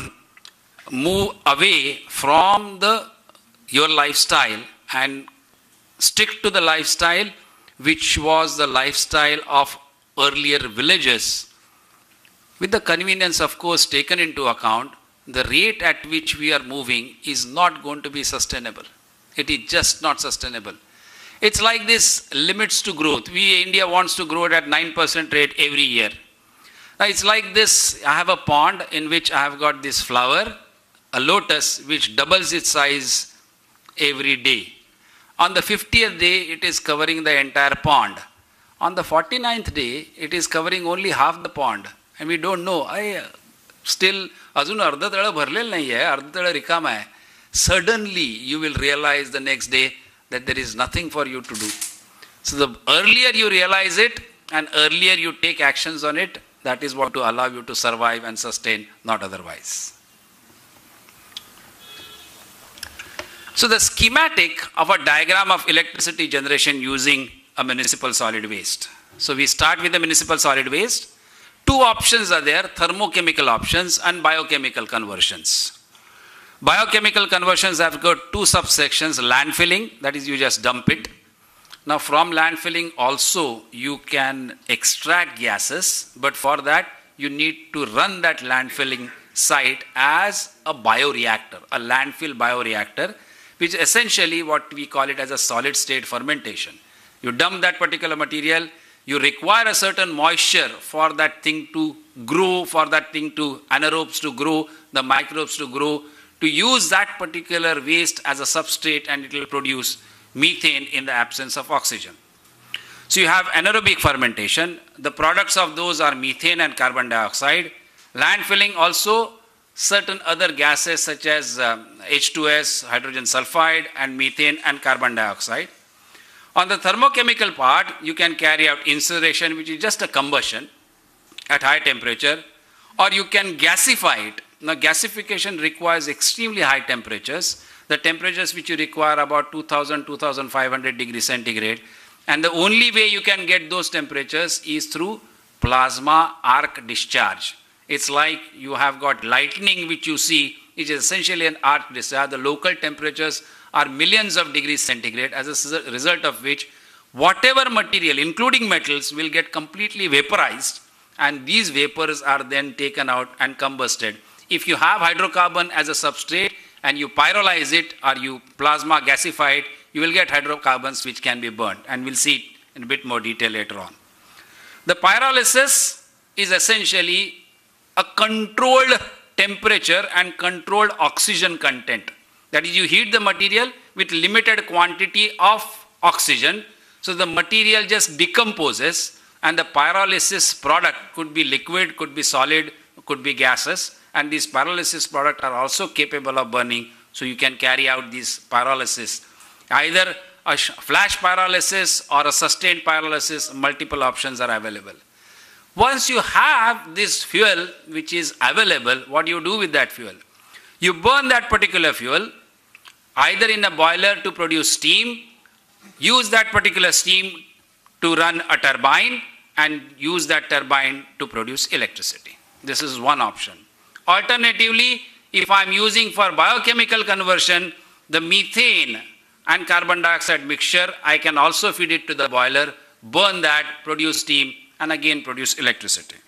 move away from your lifestyle and stick to the lifestyle which was the lifestyle of earlier villages, with the convenience of course taken into account, the rate at which we are moving is not going to be sustainable. It is just not sustainable. It's like this limits to growth. India wants to grow at 9% rate every year. Now it's like this, I have a pond in which I have got this flower, a lotus, which doubles its size every day. On the 50th day, it is covering the entire pond. On the 49th day, it is covering only half the pond. And we don't know. Still, अजून अर्ध तळ भरलेलं नाही आहे, अर्ध तळ रिकाम आहे. suddenly you will realize the next day that there is nothing for you to do. So the earlier you realize it and earlier you take actions on it, that is what to allow you to survive and sustain, not otherwise. So the schematic of a diagram of electricity generation using a municipal solid waste. So we start with the municipal solid waste. Two options are there, thermochemical options and biochemical conversions. Biochemical conversions have got two subsections, landfilling, that is you just dump it. Now from landfilling also you can extract gases, but for that you need to run that landfilling site as a bioreactor, a landfill bioreactor, which is essentially what we call it as a solid state fermentation. You dump that particular material, you require a certain moisture for that thing to grow, for that thing to anaerobes to grow, the microbes to grow, to use that particular waste as a substrate, and it will produce methane in the absence of oxygen. So you have anaerobic fermentation. The products of those are methane and carbon dioxide. Landfilling also certain other gases such as H2S, hydrogen sulfide, and methane and carbon dioxide. On the thermochemical part, you can carry out incineration, which is just a combustion at high temperature, or you can gasify it. Now, gasification requires extremely high temperatures. The temperatures which you require about 2000, 2500 degrees centigrade. And the only way you can get those temperatures is through plasma arc discharge. It's like you have got lightning which you see, which is essentially an arc discharge. The local temperatures are millions of degrees centigrade, as a result of which whatever material, including metals, will get completely vaporized, and these vapors are then taken out and combusted. If you have hydrocarbon as a substrate and you pyrolyze it or you plasma gasify it, you will get hydrocarbons which can be burnt, and we'll see it in a bit more detail later on. The pyrolysis is essentially a controlled temperature and controlled oxygen content. That is, you heat the material with limited quantity of oxygen, so the material just decomposes, and the pyrolysis product could be liquid, could be solid, could be gases, and these pyrolysis products are also capable of burning, so you can carry out these pyrolysis. Either a flash pyrolysis or a sustained pyrolysis, multiple options are available. Once you have this fuel which is available, what do you do with that fuel? You burn that particular fuel either in a boiler to produce steam, use that particular steam to run a turbine, and use that turbine to produce electricity. This is one option. Alternatively, if I am using for biochemical conversion the methane and carbon dioxide mixture, I can also feed it to the boiler, burn that, produce steam, and again produce electricity.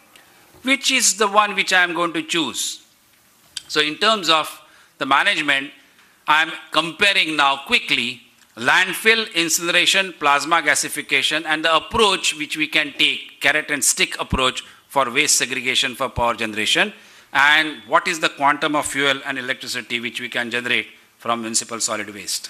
Which is the one which I am going to choose? So in terms of the management, I am comparing now quickly landfill, incineration, plasma gasification, and the approach which we can take, carrot and stick approach for waste segregation for power generation, and what is the quantum of fuel and electricity which we can generate from municipal solid waste.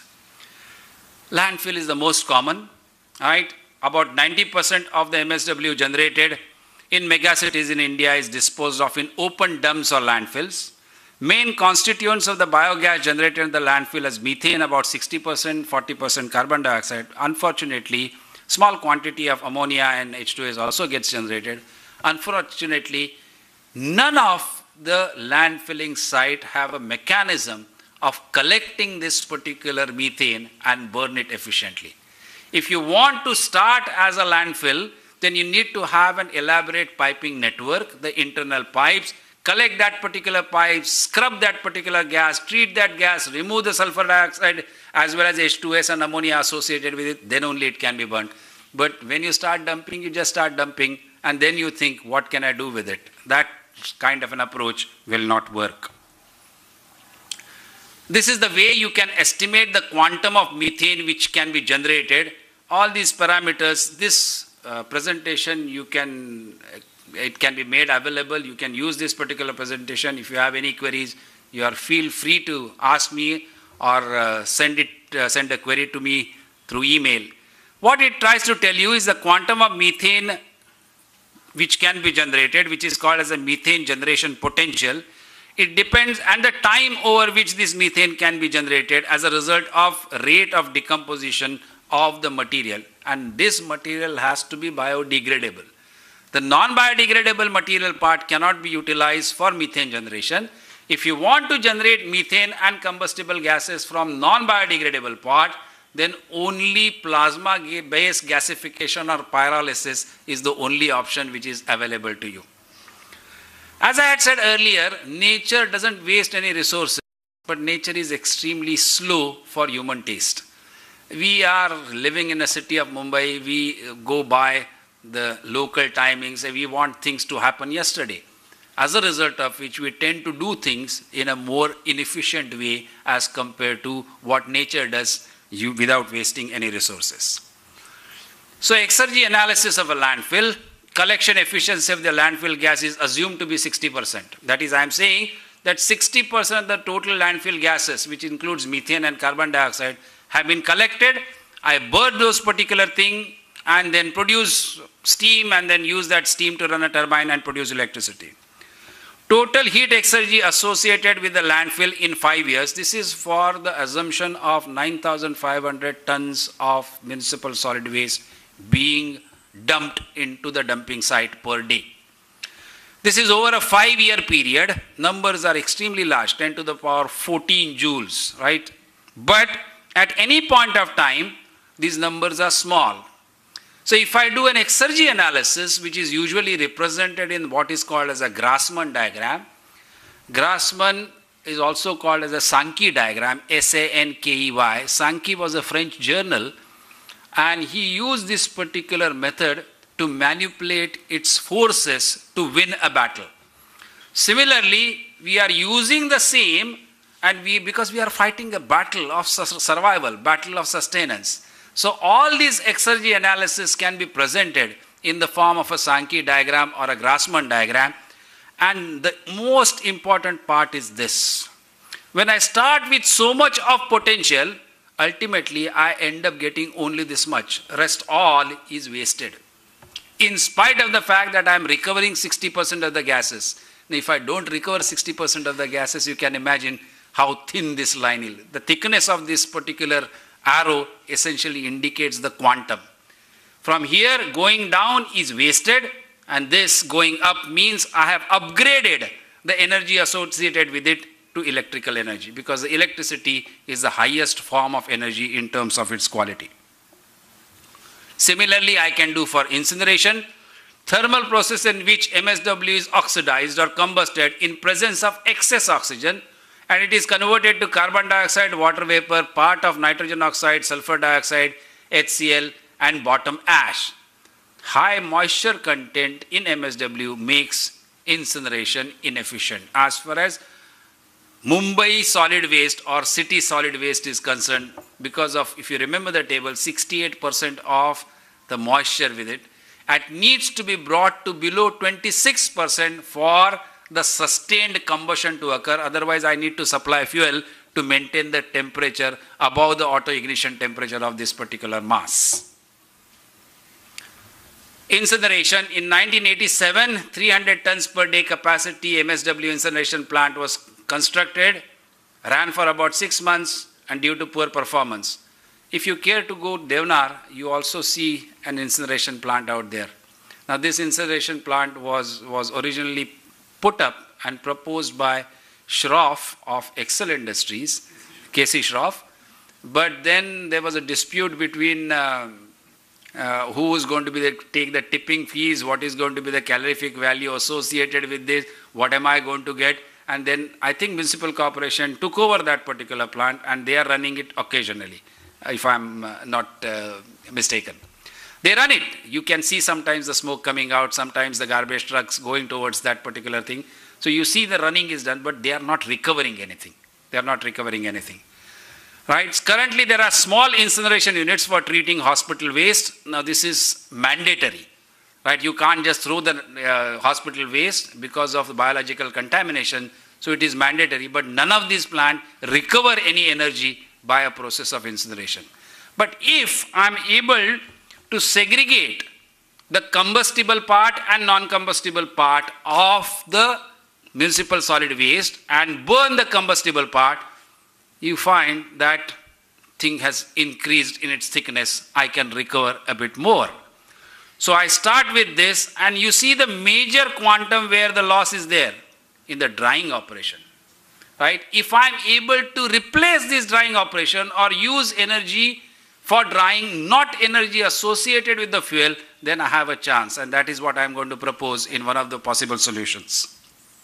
Landfill is the most common, right? About 90% of the MSW generated in megacities in India is disposed of in open dumps or landfills. Main constituents of the biogas generated in the landfill is methane, about 60%, 40% carbon dioxide. Unfortunately, small quantity of ammonia and H2S also gets generated. Unfortunately, none of the landfilling site have a mechanism of collecting this particular methane and burn it efficiently. If you want to start as a landfill, then you need to have an elaborate piping network, the internal pipes, collect that particular pipe, scrub that particular gas, treat that gas, remove the sulfur dioxide as well as H2S and ammonia associated with it, then only it can be burnt. But when you start dumping, you just start dumping, and then you think, what can I do with it? That kind of an approach will not work. This is the way you can estimate the quantum of methane which can be generated. All these parameters, this presentation it can be made available. You can use this particular presentation. If you have any queries, you are feel free to ask me or send a query to me through email. What it tries to tell you is the quantum of methane which can be generated, which is called as a methane generation potential. It depends on the time over which this methane can be generated as a result of rate of decomposition of the material, and this material has to be biodegradable. The non-biodegradable material part cannot be utilized for methane generation. If you want to generate methane and combustible gases from non-biodegradable part, then only plasma-based gasification or pyrolysis is the only option which is available to you. As I had said earlier, nature doesn't waste any resources, but nature is extremely slow for human taste. We are living in a city of Mumbai, we go by the local timings and we want things to happen yesterday. As a result of which we tend to do things in a more inefficient way as compared to what nature does without wasting any resources. So exergy analysis of a landfill, collection efficiency of the landfill gas is assumed to be 60%. That is, I am saying that 60% of the total landfill gases, which includes methane and carbon dioxide, have been collected. I burn those particular things and then produce steam and then use that steam to run a turbine and produce electricity. Total heat exergy associated with the landfill in 5 years, this is for the assumption of 9,500 tons of municipal solid waste being dumped into the dumping site per day. This is over a 5-year period. Numbers are extremely large, 10 to the power 14 joules, right? But at any point of time, these numbers are small. So if I do an exergy analysis, which is usually represented in what is called as a Grassmann diagram, Grassmann is also called as a Sankey diagram, S-A-N-K-E-Y. Sankey was a French journal, and he used this particular method to manipulate its forces to win a battle. Similarly, we are using the same, and because we are fighting a battle of survival, battle of sustenance. So all these exergy analysis can be presented in the form of a Sankey diagram or a Grassmann diagram. And the most important part is this. When I start with so much of potential, ultimately I end up getting only this much. Rest all is wasted. In spite of the fact that I am recovering 60% of the gases. Now, if I don't recover 60% of the gases, you can imagine how thin this line is. The thickness of this particular arrow essentially indicates the quantum. From here, going down is wasted, and this going up means I have upgraded the energy associated with it to electrical energy, because the electricity is the highest form of energy in terms of its quality. Similarly, I can do for incineration, thermal process in which MSW is oxidized or combusted in presence of excess oxygen, and it is converted to carbon dioxide, water vapor, part of nitrogen oxide, sulfur dioxide, HCl, and bottom ash. High moisture content in MSW makes incineration inefficient. As far as Mumbai solid waste or city solid waste is concerned, because of, if you remember the table, 68% of the moisture with it, it needs to be brought to below 26% for the sustained combustion to occur. Otherwise, I need to supply fuel to maintain the temperature above the auto ignition temperature of this particular mass. Incineration. In 1987, 300 tons per day capacity MSW incineration plant was constructed, ran for about 6 months, and due to poor performance. If you care to go Devnar, you also see an incineration plant out there. Now, this incineration plant was originally put up and proposed by Shroff of Excel Industries, K.C. Shroff, but then there was a dispute between who was going to take the tipping fees, what is going to be the calorific value associated with this, what am I going to get, and then I think Municipal Corporation took over that particular plant and they are running it occasionally, if I'm not mistaken. They run it. You can see sometimes the smoke coming out, sometimes the garbage trucks going towards that particular thing. So you see the running is done, but they are not recovering anything. They are not recovering anything. Right? Currently, there are small incineration units for treating hospital waste. Now, this is mandatory. Right? You can't just throw the hospital waste because of the biological contamination. So it is mandatory. But none of these plants recover any energy by a process of incineration. But if I'm able to segregate the combustible part and non-combustible part of the municipal solid waste and burn the combustible part, you find that thing has increased in its thickness. I can recover a bit more. So I start with this, and you see the major quantum where the loss is there in the drying operation. Right? If I am able to replace this drying operation or use energy for drying, not energy associated with the fuel, then I have a chance, and that is what I am going to propose in one of the possible solutions.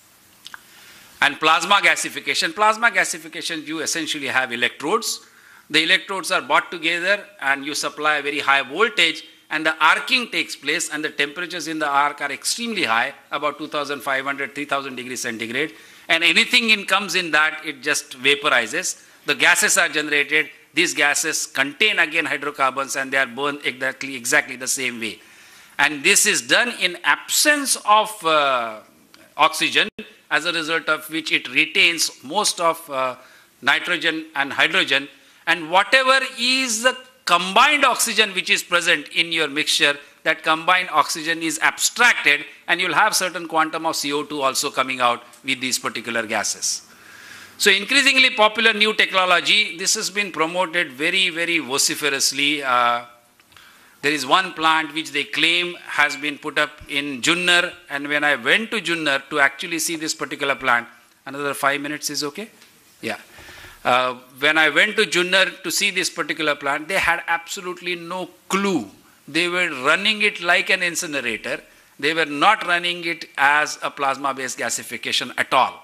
And plasma gasification. Plasma gasification, you essentially have electrodes. The electrodes are brought together and you supply a very high voltage, and the arcing takes place, and the temperatures in the arc are extremely high, about 2500, 3000 degrees centigrade. And anything comes in that, it just vaporizes. The gases are generated. These gases contain again hydrocarbons, and they are burned exactly the same way. And this is done in absence of oxygen, as a result of which it retains most of nitrogen and hydrogen. And whatever is the combined oxygen which is present in your mixture, that combined oxygen is abstracted, and you'll have certain quantum of CO2 also coming out with these particular gases. So increasingly popular new technology, this has been promoted very, very vociferously. There is one plant which they claim has been put up in Junnar, and when I went to Junnar to actually see this particular plant, another 5 minutes is okay? Yeah. When I went to Junnar to see this particular plant, they had absolutely no clue. They were running it like an incinerator. They were not running it as a plasma-based gasification at all.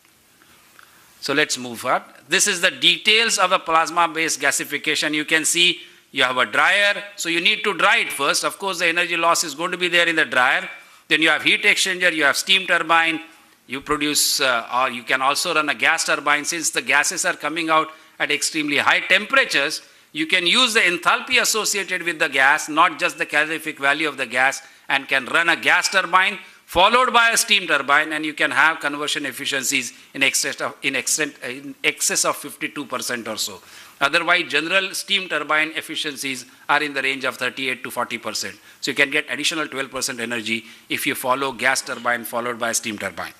So let's move on. This is the details of a plasma-based gasification. You can see you have a dryer, so you need to dry it first. Of course, the energy loss is going to be there in the dryer. Then you have heat exchanger, you have steam turbine, you produce, or you can also run a gas turbine. Since the gases are coming out at extremely high temperatures, you can use the enthalpy associated with the gas, not just the calorific value of the gas, and can run a gas turbine followed by a steam turbine, and you can have conversion efficiencies in excess of 52% or so. Otherwise, general steam turbine efficiencies are in the range of 38 to 40%. So you can get additional 12% energy if you follow gas turbine followed by steam turbine.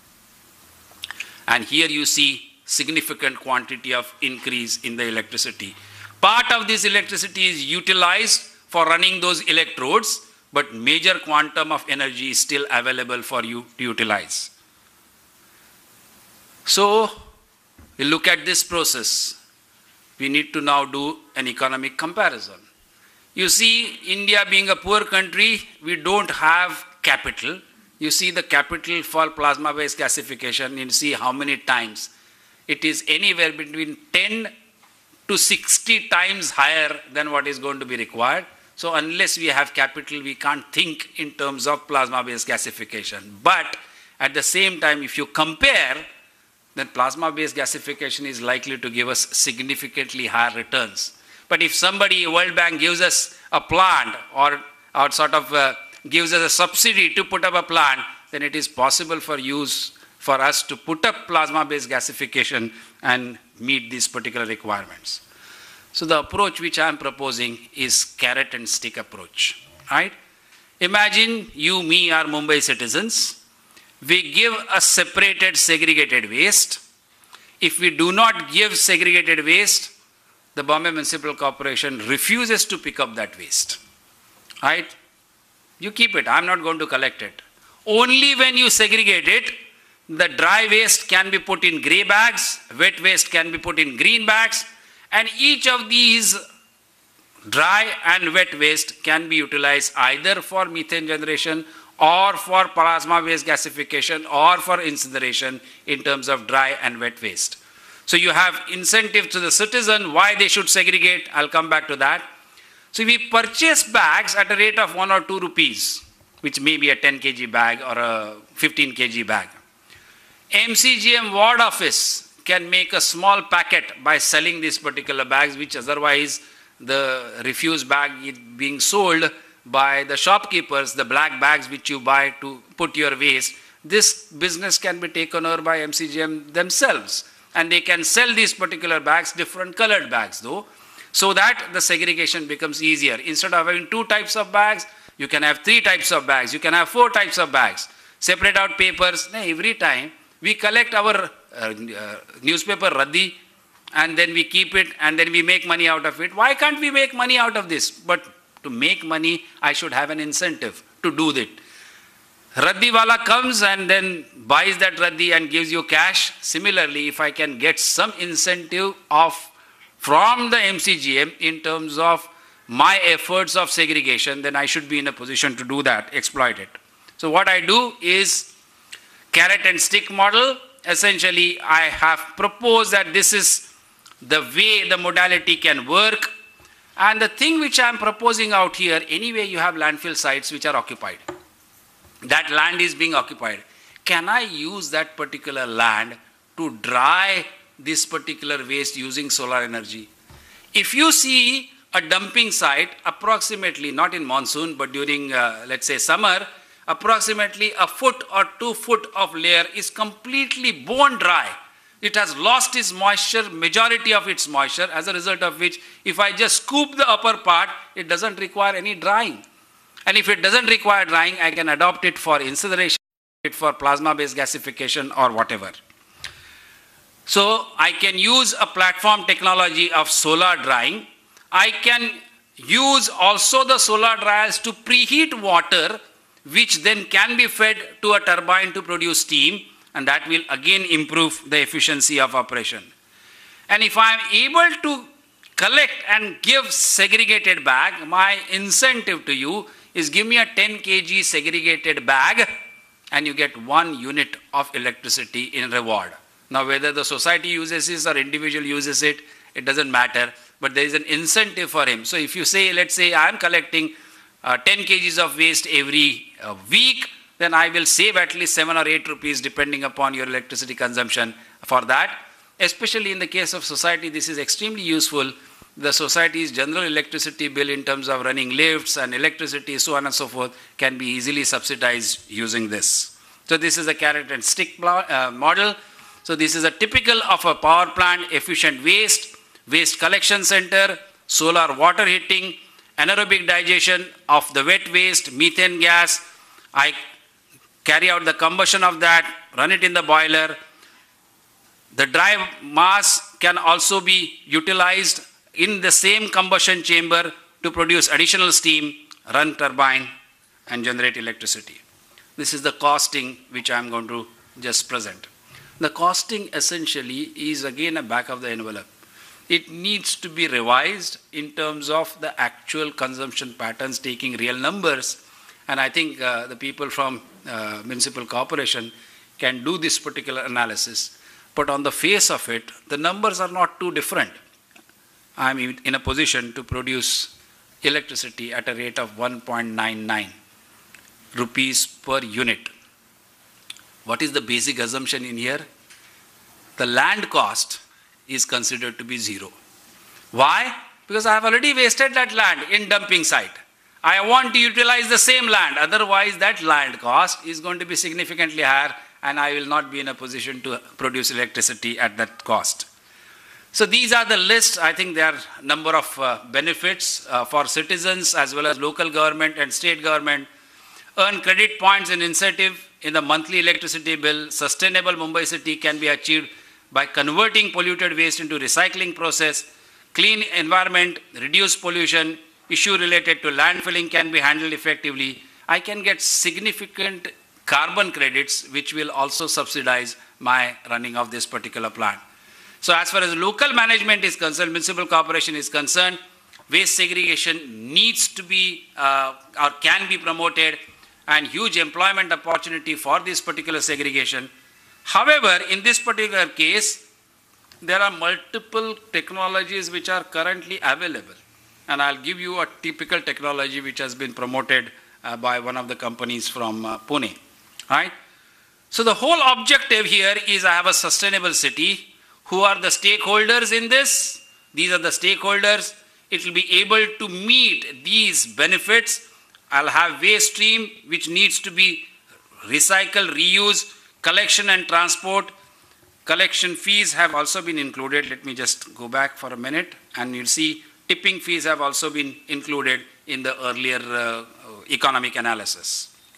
And here you see significant quantity of increase in the electricity. Part of this electricity is utilized for running those electrodes, but major quantum of energy is still available for you to utilize. So we look at this process. We need to now do an economic comparison. You see, India being a poor country, we don't have capital. You see the capital for plasma-based gasification, you see how many times. It is anywhere between 10 to 60 times higher than what is going to be required. So unless we have capital, we can't think in terms of plasma-based gasification. But at the same time, if you compare, then plasma-based gasification is likely to give us significantly higher returns. But if somebody, World Bank, gives us a plant or sort of gives us a subsidy to put up a plant, then it is possible for us to put up plasma-based gasification and meet these particular requirements. So the approach which I am proposing is carrot and stick approach. Right? Imagine you, me are Mumbai citizens. We give a separated segregated waste. If we do not give segregated waste, the Bombay Municipal Corporation refuses to pick up that waste. Right? You keep it, I'm not going to collect it. Only when you segregate it, the dry waste can be put in grey bags, wet waste can be put in green bags, and each of these dry and wet waste can be utilized either for methane generation or for plasma-based gasification or for incineration in terms of dry and wet waste. So you have incentive to the citizen why they should segregate. I'll come back to that. So we purchase bags at a rate of 1 or 2 rupees, which may be a 10 kg bag or a 15 kg bag. MCGM ward office can make a small packet by selling these particular bags, which otherwise the refuse bag is being sold by the shopkeepers, the black bags which you buy to put your waste. This business can be taken over by MCGM themselves, and they can sell these particular bags, different colored bags though, so that the segregation becomes easier. Instead of having 2 types of bags, you can have 3 types of bags, you can have 4 types of bags. separate out papers. No, every time we collect our newspaper Raddi and then we keep it and then we make money out of it. Why can't we make money out of this? But to make money, I should have an incentive to do that. Raddi wala comes and then buys that Raddi and gives you cash. Similarly, if I can get some incentive from the MCGM in terms of my efforts of segregation, then I should be in a position to do that, exploit it. So what I do is carrot and stick model. Essentially, I have proposed that this is the way the modality can work. And the thing which I am proposing out here, anyway you have landfill sites which are occupied. That land is being occupied. Can I use that particular land to dry this particular waste using solar energy? If you see a dumping site, approximately, not in monsoon, but during, let's say, summer, approximately a foot or 2 foot of layer is completely bone dry. It has lost its moisture, majority of its moisture, as a result of which, if I just scoop the upper part, it doesn't require any drying. And if it doesn't require drying, I can adopt it for incineration, for plasma-based gasification or whatever. So I can use a platform technology of solar drying. I can use also the solar dryers to preheat water, which then can be fed to a turbine to produce steam, and that will again improve the efficiency of operation. And if I am able to collect and give segregated bag, my incentive to you is give me a 10 kg segregated bag and you get 1 unit of electricity in reward. Now whether the society uses this or individual uses it, it doesn't matter, but there is an incentive for him. So if you say, let's say I am collecting 10 kgs of waste every week, then I will save at least 7 or 8 rupees depending upon your electricity consumption for that. Especially in the case of society, this is extremely useful. The society's general electricity bill in terms of running lifts and electricity, so on and so forth, can be easily subsidized using this. So this is a carrot and stick model. So this is a typical of a power plant, efficient waste, waste collection center, solar water heating, anaerobic digestion of the wet waste, methane gas. I carry out the combustion of that, run it in the boiler. The dry mass can also be utilized in the same combustion chamber to produce additional steam, run turbine, and generate electricity. This is the costing which I am going to just present. The costing essentially is again a back of the envelope. It needs to be revised in terms of the actual consumption patterns, taking real numbers. And I think the people from municipal corporation can do this particular analysis. But on the face of it, the numbers are not too different. I am in a position to produce electricity at a rate of 1.99 rupees per unit. What is the basic assumption in here? The land cost is considered to be 0. Why? Because I have already wasted that land in dumping site. I want to utilize the same land, otherwise that land cost is going to be significantly higher and I will not be in a position to produce electricity at that cost. So these are the lists. I think there are a number of benefits for citizens as well as local government and state government. Earn credit points and incentive in the monthly electricity bill. Sustainable Mumbai city can be achieved by converting polluted waste into recycling process. Clean environment, reduce pollution, issue related to landfilling can be handled effectively. I can get significant carbon credits which will also subsidize my running of this particular plant. So as far as local management is concerned, municipal corporation is concerned, waste segregation needs to be or can be promoted, and huge employment opportunity for this particular segregation. However, in this particular case, there are multiple technologies which are currently available. And I'll give you a typical technology which has been promoted by one of the companies from Pune. Right? So the whole objective here is I have a sustainable city. Who are the stakeholders in this? These are the stakeholders. It will be able to meet these benefits. I'll have waste stream which needs to be recycled, reused, collection and transport. Collection fees have also been included. Let me just go back for a minute and you'll see tipping fees have also been included in the earlier economic analysis. Okay?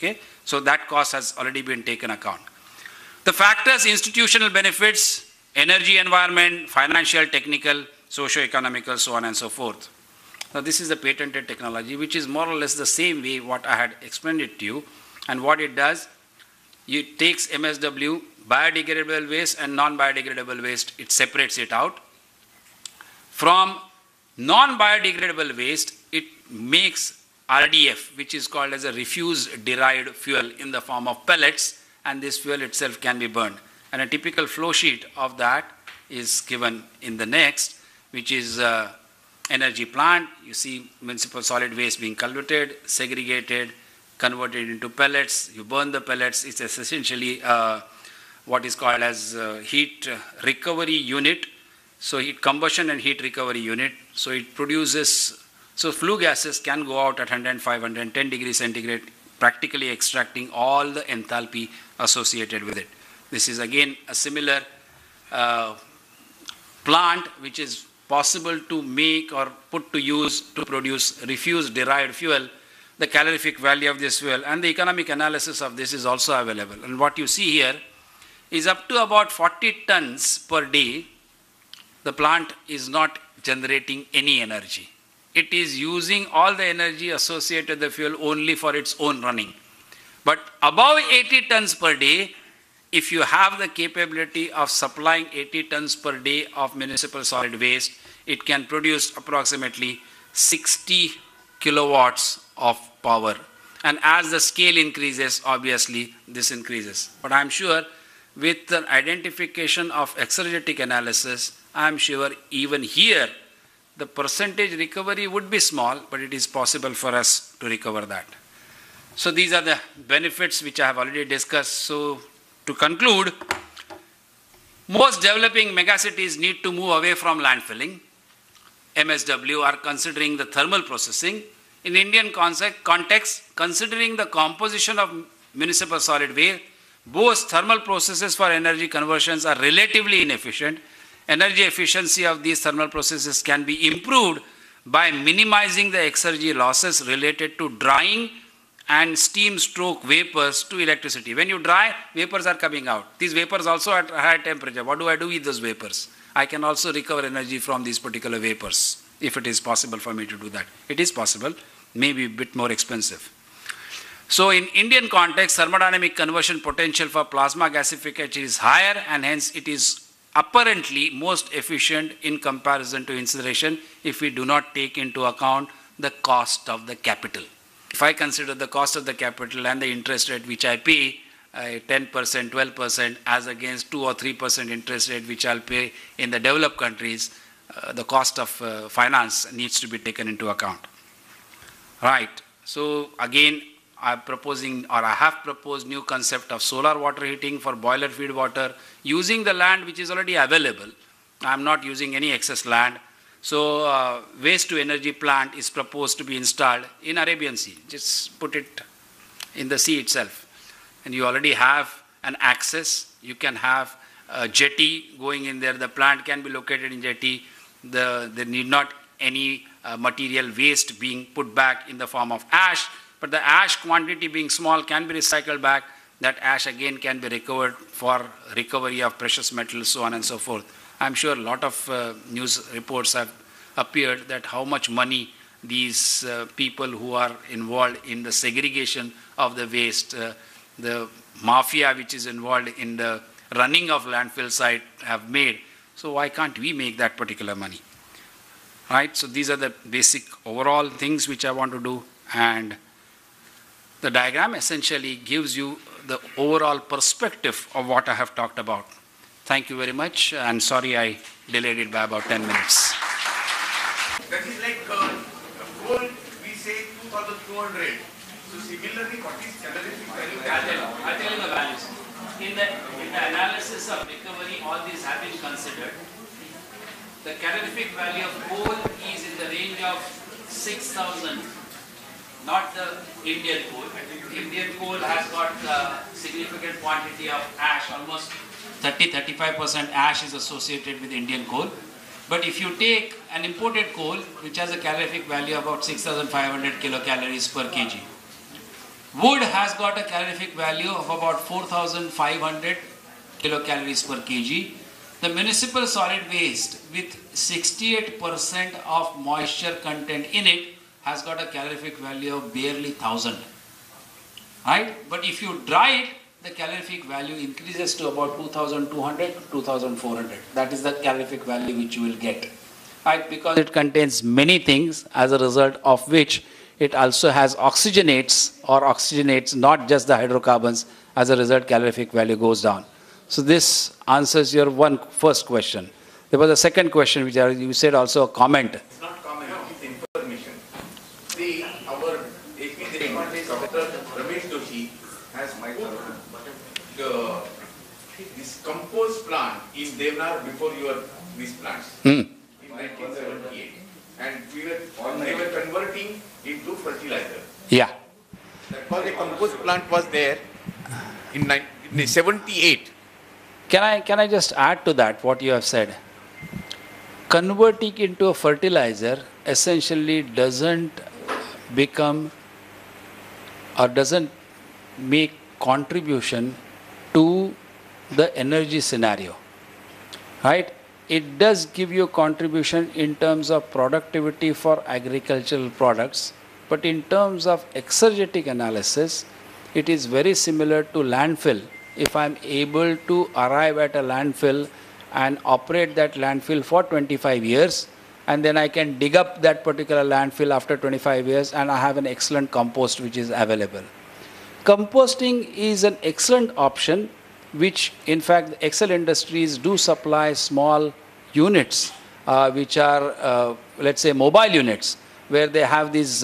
So that cost has already been taken account. The factors: institutional benefits, energy environment, financial, technical, socio-economical, so on and so forth. Now this is the patented technology, which is more or less the same way what I had explained it to you. And what it does, it takes MSW, biodegradable waste and non-biodegradable waste, it separates it out. From non-biodegradable waste, it makes RDF, which is called as a refuse-derived fuel in the form of pellets, and this fuel itself can be burned. And a typical flow sheet of that is given in the next, which is energy plant. You see municipal solid waste being culverted, segregated, converted into pellets. You burn the pellets. It's essentially what is called as heat recovery unit. So heat combustion and heat recovery unit. So it produces, so flue gases can go out at 105, 110 degrees centigrade, practically extracting all the enthalpy associated with it. This is again a similar plant which is possible to make or put to use to produce refuse-derived fuel. The calorific value of this fuel and the economic analysis of this is also available. And what you see here is up to about 40 tons per day, the plant is not generating any energy. It is using all the energy associated with the fuel only for its own running. But above 80 tons per day, if you have the capability of supplying 80 tons per day of municipal solid waste, it can produce approximately 60 kilowatts of power. And as the scale increases, obviously this increases. But I'm sure with the identification of exergetic analysis, I'm sure even here the percentage recovery would be small, but it is possible for us to recover that. So these are the benefits which I have already discussed. So to conclude, most developing megacities need to move away from landfilling. MSW are considering the thermal processing. In Indian context, considering the composition of municipal solid waste, both thermal processes for energy conversions are relatively inefficient. Energy efficiency of these thermal processes can be improved by minimizing the exergy losses related to drying and steam stroke vapors to electricity. When you dry, vapors are coming out. These vapors also at high temperature. What do I do with those vapors? I can also recover energy from these particular vapors, if it is possible for me to do that. It is possible, maybe a bit more expensive. So in Indian context, thermodynamic conversion potential for plasma gasification is higher, and hence it is apparently most efficient in comparison to incineration if we do not take into account the cost of the capital. If I consider the cost of the capital and the interest rate which I pay, 10%, 12%, as against 2 or 3% interest rate which I'll pay in the developed countries, the cost of finance needs to be taken into account. Right. So again, I'm proposing, or I have proposed, new concept of solar water heating for boiler feed water using the land which is already available. I'm not using any excess land. So waste to energy plant is proposed to be installed in Arabian Sea. Just put it in the sea itself. And you already have an access. You can have a jetty going in there. The plant can be located in jetty. There need not any material waste being put back in the form of ash. But the ash quantity being small can be recycled back. That ash again can be recovered for recovery of precious metals, so on and so forth. I'm sure a lot of news reports have appeared that how much money these people who are involved in the segregation of the waste, the mafia which is involved in the running of landfill site have made. So why can't we make that particular money? Right? So these are the basic overall things which I want to do, and the diagram essentially gives you the overall perspective of what I have talked about. Thank you very much, and sorry I delayed it by about 10 minutes. That is like gold, we say 2,200. So similarly, what is calorific value? I'll tell you the values. In the analysis of recovery, all these have been considered. The calorific value of coal is in the range of 6,000. Not the Indian coal. Indian coal has got a significant quantity of ash, almost 30-35% ash is associated with Indian coal. But if you take an imported coal, which has a calorific value of about 6,500 kilocalories per kg, Wood has got a calorific value of about 4,500 kilocalories per kg. The municipal solid waste with 68% of moisture content in it has got a calorific value of barely 1,000. Right? But if you dry it, the calorific value increases to about 2,200 to 2,400. That is the calorific value which you will get. Right? Because it contains many things, as a result of which it also has oxygenates not just the hydrocarbons. As a result, calorific value goes down. So this answers your first question. There was a second question which you said also a comment. It's not comment, it's information. See, our AP Dr. Ramesh Doshi has put this compost plant in Devnar before these plants in 1978. And they were converting into fertilizer. Yeah. Because the compost plant was there in 1978. Can I just add to that what you have said? Converting into a fertilizer essentially doesn't become or doesn't make contribution to the energy scenario. Right? It does give you contribution in terms of productivity for agricultural products, but in terms of exergetic analysis, it is very similar to landfill. If I am able to arrive at a landfill and operate that landfill for 25 years, and then I can dig up that particular landfill after 25 years and I have an excellent compost which is available. Composting is an excellent option, which in fact Excel Industries do supply small units which are let's say mobile units, where they have these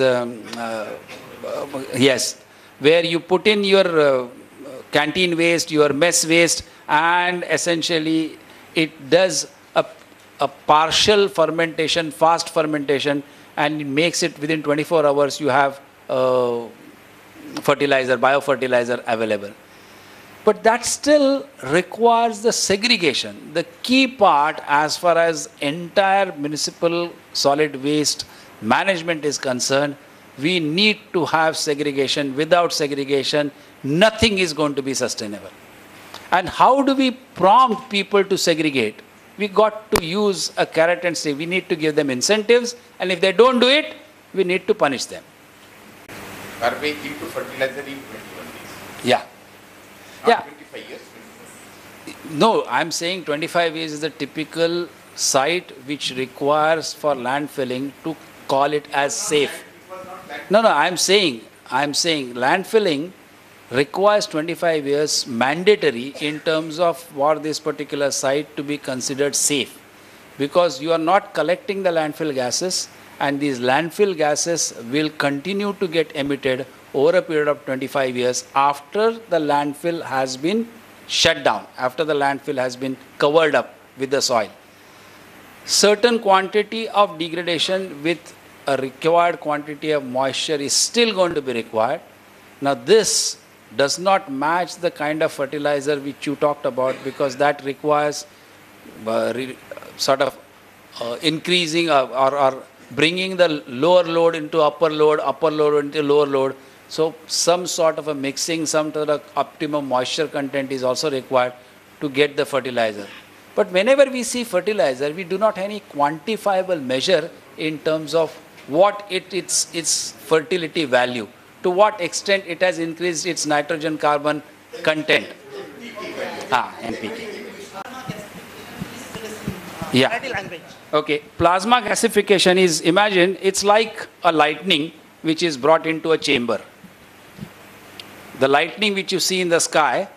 where you put in your canteen waste, your mess waste, and essentially it does a partial fermentation, fast fermentation, and it makes it within 24 hours you have fertilizer, biofertilizer available. But that still requires the segregation. The key part as far as entire municipal solid waste management is concerned, we need to have segregation. Without segregation, nothing is going to be sustainable. And how do we prompt people to segregate? We got to use a carrot and stick. We need to give them incentives, and if they don't do it, we need to punish them. Are we into fertilizer in 21 days? Yeah. Not 25 years? No, I'm saying 25 years is the typical site which requires for landfilling to call it as safe. No, I'm saying landfilling requires 25 years mandatory in terms of for this particular site to be considered safe, because you are not collecting the landfill gases, and these landfill gases will continue to get emitted over a period of 25 years after the landfill has been shut down, after the landfill has been covered up with the soil. Certain quantity of degradation with a required quantity of moisture is still going to be required. Now this does not match the kind of fertilizer which you talked about, because that requires increasing or bringing the lower load into upper load into lower load. So some sort of a mixing, some sort of optimum moisture content is also required to get the fertilizer. But whenever we see fertilizer, we do not have any quantifiable measure in terms of what its fertility value, to what extent it has increased its nitrogen carbon content. NPK. Yeah. Okay. Plasma gasification is, imagine, it's like a lightning which is brought into a chamber. The lightning which you see in the sky,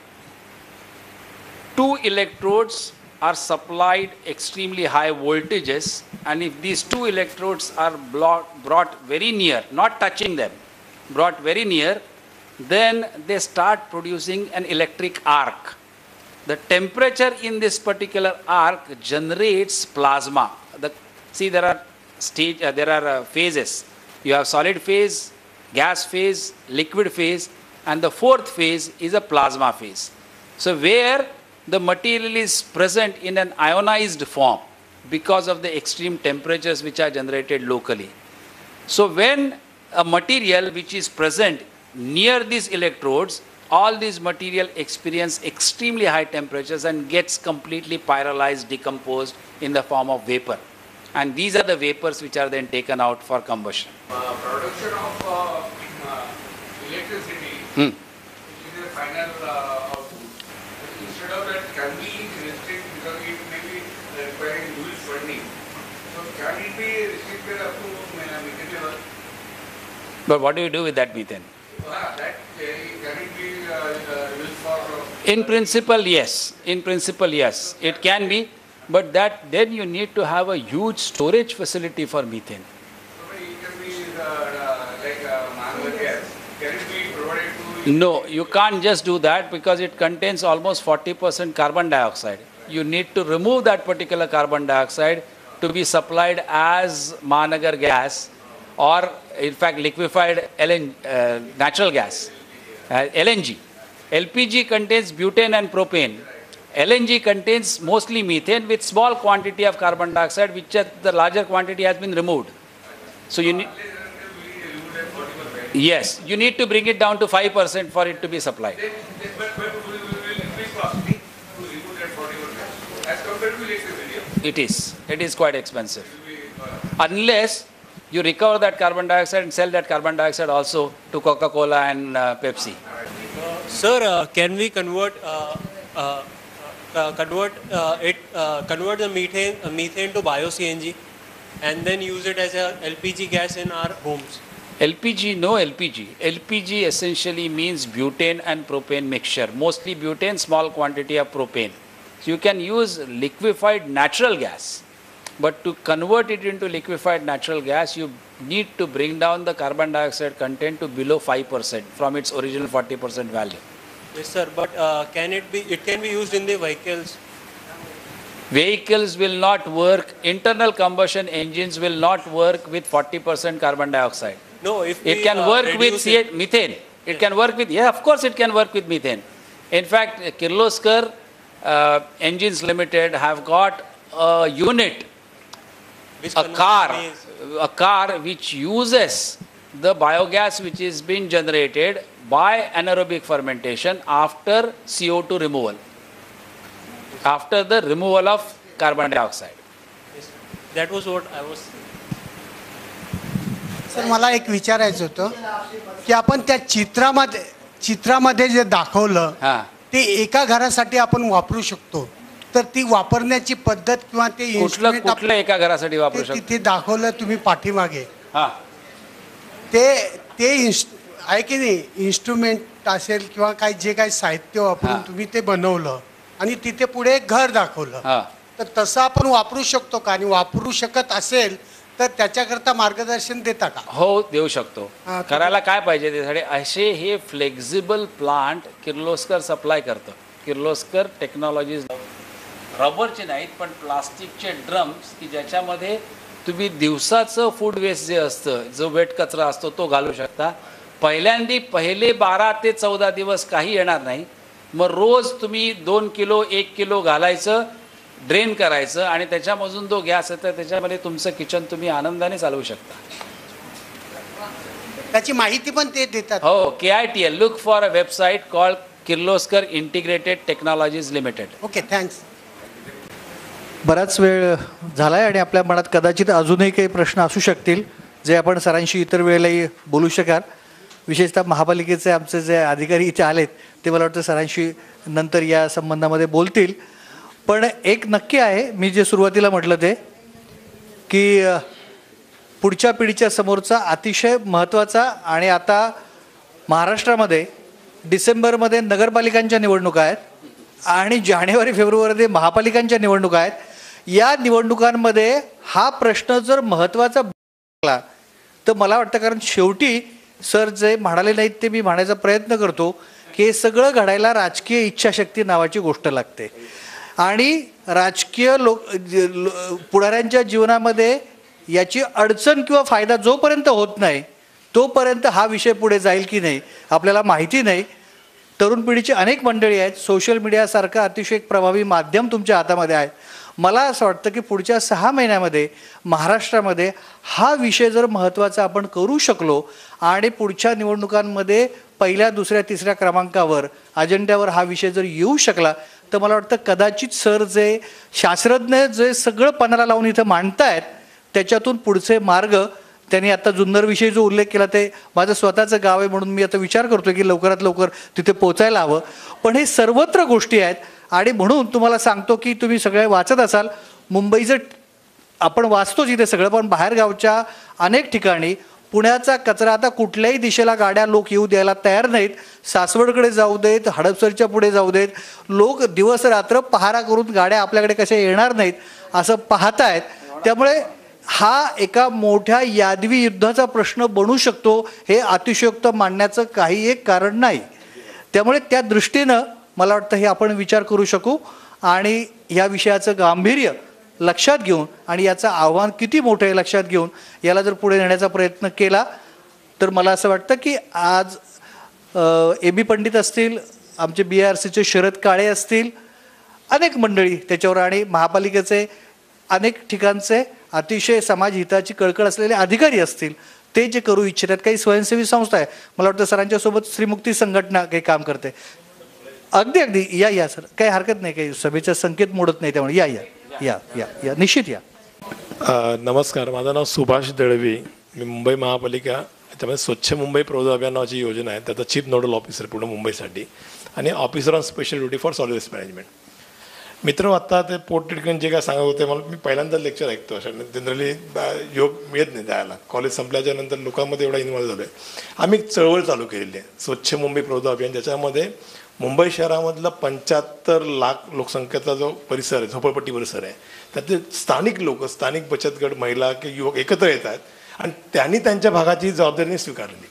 two electrodes are supplied extremely high voltages, and if these two electrodes are brought very near, not touching them, brought very near, then they start producing an electric arc. The temperature in this particular arc generates plasma. There are phases. You have solid phase, gas phase, liquid phase, and the fourth phase is a plasma phase. So where the material is present in an ionized form because of the extreme temperatures which are generated locally. So when a material which is present near these electrodes, all these material experience extremely high temperatures and gets completely pyrolyzed, decomposed in the form of vapor. And these are the vapors which are then taken out for combustion. Production of electricity Hmm. is a final output. Instead of that, can we restrict, because it may be requiring huge funding. So can it be restricted up to methane level? But what do you do with that methane? That can it be used for? In principle, yes. In principle, yes. It can be. But that then you need to have a huge storage facility for methane. So it can be like manual gas. Can it be provided to? No, you can't just do that because it contains almost 40% carbon dioxide. You need to remove that particular carbon dioxide to be supplied as Mahanagar gas or in fact liquefied natural gas, LNG. LPG contains butane and propane. LNG contains mostly methane with small quantity of carbon dioxide, which the larger quantity has been removed. So you need, yes, you need to bring it down to 5% for it to be supplied. But we will increase costing to remove that 40% as compared to electricity. It is quite expensive. Unless you recover that carbon dioxide and sell that carbon dioxide also to Coca-Cola and Pepsi. Sir, can we convert convert the methane to bio-CNG and then use it as a LPG gas in our homes? LPG, no LPG. LPG essentially means butane and propane mixture. Mostly butane, small quantity of propane. So you can use liquefied natural gas. But to convert it into liquefied natural gas, you need to bring down the carbon dioxide content to below 5% from its original 40% value. Yes, sir. But can it be? It can be used in the vehicles. Vehicles will not work. Internal combustion engines will not work with 40% carbon dioxide. No, if It we, can work with reduce methane. It can work with, yeah, of course it can work with methane. In fact, Kirloskar Engines Limited have got a unit, which a converts car which uses the biogas which is being generated by anaerobic fermentation after CO2 removal, after the removal of carbon dioxide. That was what I was. Sir मला एक विचारायचं होतं की आपण त्या चित्रामध्ये जे दाखवलं हां. ते एका घरासाठी आपण वापरू शकतो तर ती वापरण्याची पद्धत किंवा ते instrument कुठलं एका घरासाठी वापरू ते शकतो? तिथे दाखवलं तुम्ही पाठीमागे हां. ते आहे की नाही इन्स्ट्रुमेंट असेल किंवा काही जे काही साहित्य वापरून हां. तुम्ही ते बनवलं आणि तिथे पुढे एक घर दाखवलं हां. तर तसं आपण वापरू शकतो का आणि वापरू शकत असेल तर त्याच्याकरता मार्गदर्शन देता का? हो, देऊ शकतो. हां, करायला काय पाहिजे त्यासाठी असे हे फ्लेक्झिबल प्लांट किर्लोस्कर सप्लाय करतं. किर्लोस्कर टेक्नॉलॉजीज रबरचे नाहीत पण प्लास्टिकचे ड्रम्स की ज्याच्यामध्ये तुम्ही दिवसाचं फूड वेस्ट जे असतं, जो वेट कचरा असतो तो घालू शकता. पहिले 12 ते 14 दिवस काही येणार नाही. मग रोज तुम्ही 2 किलो 1 किलो घालायचं, ड्रेन करायचं आणि त्याच्यामधून जो गॅस येतो त्याच्यामध्ये तुमचं किचन तुम्ही आनंदाने चालवू शकता. त्याची माहिती पण ते देतात. हो, KITL, look for a website called Kirloskar integrated technologies limited. Okay, thanks. बराच वेळ झाला आहे आणि आपल्या मनात कदाचित अजूनही काही प्रश्न असू शकतील जे आपण सरांशी इतर वेळेलाही बोलू शकाल. विशेषतः महापालिकेचे आमचे जे अधिकारी इथे आलेत ते मला वाटतं सरांशी नंतर या संबंधामध्ये बोलतील. पण एक नक्की आहे, मी जे सुरुवातीला म्हटलं ते की पुढच्या पिढीच्या समोरचा अतिशय महत्त्वाचा आणि आता महाराष्ट्रामध्ये डिसेंबरमध्ये नगरपालिकांच्या निवडणुका आहेत आणि जानेवारी फेब्रुवारीमध्ये महापालिकांच्या निवडणुका आहेत. या निवडणुकांमध्ये हा प्रश्न जर महत्त्वाचा लागला तर मला वाटतं, कारण शेवटी सर जे म्हणाले नाहीत ते मी म्हणायचा प्रयत्न करतो की हे सगळं घडायला राजकीय इच्छाशक्ती नावाची गोष्ट लागते आणि राजकीय पुढाऱ्यांच्या जीवनामध्ये याची अडचण किंवा फायदा जोपर्यंत होत नाही तोपर्यंत हा विषय पुढे जाईल की नाही आपल्याला माहिती नाही. तरुण पिढीची अनेक मंडळी आहेत, सोशल मीडियासारखं अतिशय एक प्रभावी माध्यम तुमच्या हातामध्ये आहे, मला असं वाटतं की पुढच्या 6 महिन्यामध्ये महाराष्ट्रामध्ये हा विषय जर महत्त्वाचा आपण करू शकलो आणि पुढच्या निवडणुकांमध्ये पहिल्या, दुसऱ्या, तिसऱ्या क्रमांकावर अजेंड्यावर हा विषय जर येऊ शकला तर मला वाटतं कदाचित सर जे शास्त्रज्ञ जे सगळं पणाला लावून इथं मांडतायत त्याच्यातून पुढचे मार्ग, त्यांनी आता जुन्नरविषयी जो उल्लेख केला ते माझं स्वतःचं गाव आहे म्हणून मी आता विचार करतो की लवकरात लवकर तिथे पोचायला हवं. पण हे सर्वत्र गोष्टी आहेत आणि म्हणून तुम्हाला सांगतो की तुम्ही सगळे वाचत असाल, मुंबईचं आपण वाचतोच इथे सगळं, पण बाहेरगावच्या अनेक ठिकाणी पुण्याचा कचरा आता कुठल्याही दिशेला गाड्या लोक येऊ द्यायला तयार नाहीत. सासवडकडे जाऊ देत, हडपसरच्या पुढे जाऊ देत, लोक दिवस रात्र पहारा करून गाड्या आपल्याकडे कशा येणार नाहीत असं पाहतायत. त्यामुळे हा एका मोठ्या यादवी युद्धाचा प्रश्न बनू शकतो हे अतिशयोक्त मांडण्याचं काही एक कारण नाही. त्यामुळे त्या दृष्टीनं मला वाटतं हे आपण विचार करू शकू आणि या विषयाचं गांभीर्य लक्षात घेऊन आणि याचं आव्हान किती मोठं आहे लक्षात घेऊन याला जर पुढे नेण्याचा प्रयत्न केला तर मला असं वाटतं की आज AB पंडित असतील, आमचे BRCचे शरद काळे असतील, अनेक मंडळी त्याच्यावर आणि महापालिकेचे अनेक ठिकाणचे अतिशय समाजहिताची कळकळ असलेले अधिकारी असतील, ते जे करू इच्छितात. काही स्वयंसेवी संस्था आहे, मला वाटतं सरांच्यासोबत श्रीमुक्ती संघटना काही काम करते. अगदी अगदी या सर, काही हरकत नाही, काही सभेचा संकेत मोडत नाही, त्यामुळे या निश्चित या. नमस्कार, माझं नाव सुभाष दळवी, मी मुंबई महापालिका त्याच्यामध्ये स्वच्छ मुंबई प्रौढ अभियान नावाची योजना आहे त्याचा चीफ नोडल ऑफिसर पूर्ण मुंबईसाठी आणि officer on special duty for solid waste management. मित्र, आत्ता ते पोर्ट टिकन जे काय सांगत होते, मला मी पहिल्यांदा लेक्चर ऐकतो, अशा जनरली योग मिळत नाही जायला. कॉलेज संपल्याच्या नंतर लोकांमध्ये एवढा इन्व्हॉल्व झालो आहे. आम्ही एक चळवळ चालू केलेली आहे स्वच्छ मुंबई प्रौढ अभियान, ज्याच्यामध्ये मुंबई शहरामधला 75 लाख लोकसंख्येचा जो परिसर आहे, झोपडपट्टी परिसर आहे, त्यातले स्थानिक लोक, स्थानिक बचत गट, महिला की युवक एकत्र येत आहेत आणि त्यांनी त्यांच्या भागाची जबाबदारी स्वीकारली.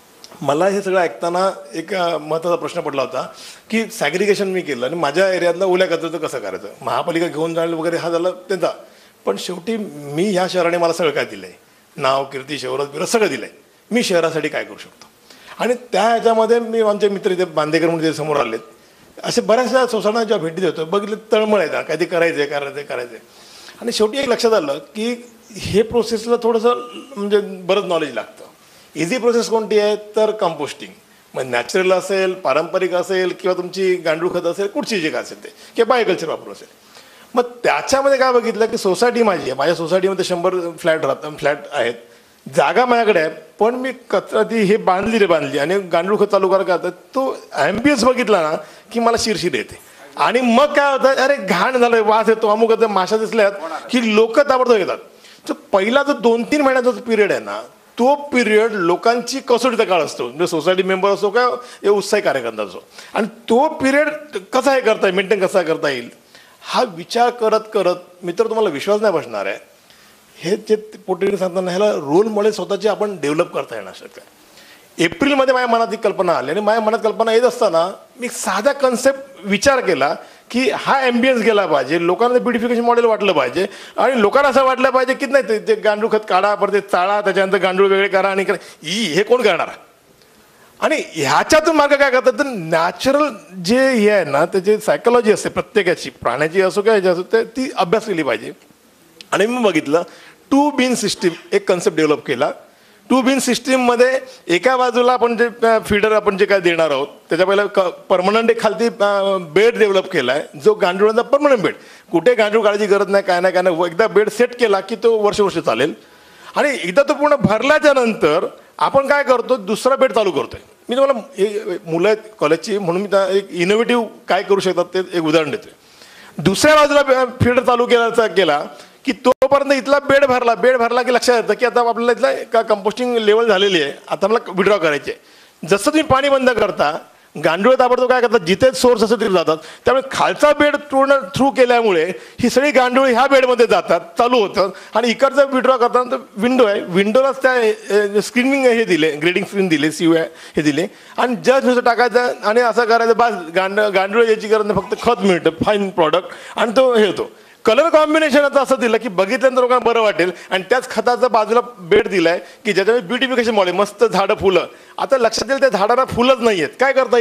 मला हे सगळं ऐकताना एक महत्त्वाचा प्रश्न पडला होता की सॅग्रिगेशन मी केलं आणि माझ्या एरियातला ओल्या कचऱ्याचं कसं करायचं, महापालिका घेऊन जाणं वगैरे हा झाला त्यांचा. पण शेवटी मी ह्या शहराने मला सगळं काय दिलं आहे, नाव, कीर्ती, शहरात सगळं दिलं आहे. मी शहरासाठी काय करू शकतो आणि त्या ह्याच्यामध्ये मी आमचे मित्र इथे बांदेकर म्हणून समोर आलेत, असे बऱ्याचशा सोसायट्यांना जेव्हा भेटी देतो बघितलं तळमळ आहे काय ते करायचं. आणि शेवटी एक लक्षात आलं की हे प्रोसेसला थोडंसं म्हणजे बरंच नॉलेज लागतं. इझी प्रोसेस कोणती आहे तर कंपोस्टिंग, मग नॅचरल असेल, पारंपरिक असेल किंवा तुमची गांडूळ खत असेल, कुठची जे काय असेल ते किंवा बायोकल्चर वापरू असेल. मग त्याच्यामध्ये काय बघितलं की सोसायटी माझी आहे, माझ्या सोसायटीमध्ये 100 फ्लॅट आहेत, जागा माझ्याकडे आहे, पण मी कचरा ती हे बांधली आणि गांडूळ खत चालू करतात, तो ॲम्बियन्स बघितला ना की मला शिरशीर येते. आणि मग काय होतं, अरे घाण झालं, वास येतो, अमुक माशा दिसल्यात की लोक ताबडतोब येतात. तर पहिला जो 2-3 महिन्याचा जो पिरियड आहे ना, तो पिरियड लोकांची कसोटीचा काळ असतो, म्हणजे सोसायटी मेंबर असो का हे उत्साही कार्यकर्ता असो, आणि तो पिरियड कसा हे करता येईल, मेंटेन कसा करता येईल हा विचार करत करत मित्र तुम्हाला विश्वास नाही बसणार आहे, हे जे पोटेरी सांगताना ह्याला रोल मॉडेल स्वतःचे आपण डेव्हलप करता येणार शकते. एप्रिलमध्ये माझ्या मनात ही कल्पना आली आणि माझ्या मनात कल्पना येत असताना मी साधा कन्सेप्ट विचार केला की हा ॲम्बियन्स गेला पाहिजे, लोकांना ब्युटिफिकेशन मॉडेल वाटलं पाहिजे आणि लोकांना असं वाटलं पाहिजे की नाही ते गांडूळ खत काढा, परत ते चाळा, त्याच्यानंतर गांडूळ वेगळे करा आणि हे कोण करणार. आणि ह्याच्यातून मार्ग काय करतात तर नॅचरल जे हे आहे ना त्याची सायकोलॉजी असते प्रत्येकाची, प्राण्याची असो किंवा ह्याची असो, ती अभ्यास केली पाहिजे. आणि मी बघितलं 2 bin सिस्टीम एक कन्सेप्ट डेव्हलप केला. 2 bin सिस्टीममध्ये एका बाजूला आपण जे फीडर आपण जे काय देणार आहोत त्याच्या पहिला परमनंट एक खालती बेड डेव्हलप केला आहे, जो गांडुळांचा परमनंट बेड, कुठे गांडूळ काढायची गरज नाही, काय नाही, एकदा बेड सेट केला की तो वर्ष चालेल. आणि एकदा तो पूर्ण भरल्याच्या नंतर आपण काय करतो, दुसरा बेड चालू करतोय. मी तुम्हाला मुलं आहेत कॉलेजची म्हणून मी एक इनोव्हेटिव्ह काय करू शकतात ते एक उदाहरण देतोय. दुसऱ्या बाजूला फीडर चालू केला की तोपर्यंत इथला बेड भरला की लक्षात येतं की आता आपल्याला इथला का कंपोस्टिंग लेवल झालेली आहे, आता मला विड्रॉ करायचे. जसं तुम्ही पाणी बंद करता गांडूळ ताबडतोब काय करतात, जिथे सोर्स असेल तिथे जातात, त्यामुळे खालचा बेड पूर्ण थ्रू केल्यामुळे ही सगळी गांडूळ ह्या बेडमध्ये जातात, चालू होतात. आणि इकडचा विड्रॉ करताना विंडो आहे, विंडोलाच त्या स्क्रीनिंग हे दिले, ग्रेडिंग स्क्रीन दिले, हे दिले आणि जस्ट नुसतं टाकायचं आणि असं करायचं, बस गांडूळ याची गरज नाही, फक्त खत मिळतं, फाईन प्रॉडक्ट आणि तो हे होतो. कलर कॉम्बिनेशन आता असं दिलं की बघितल्यानंतर लोकांना बरं वाटेल आणि त्याच खताचा बाजूला बेड दिलाय की ज्याच्यामध्ये ब्युटिफिकेशन मॉडेल, मस्त झाडं, फुलं. आता लक्षात येईल त्या झाडांना फुलंच नाही आहेत, काय करता येईल,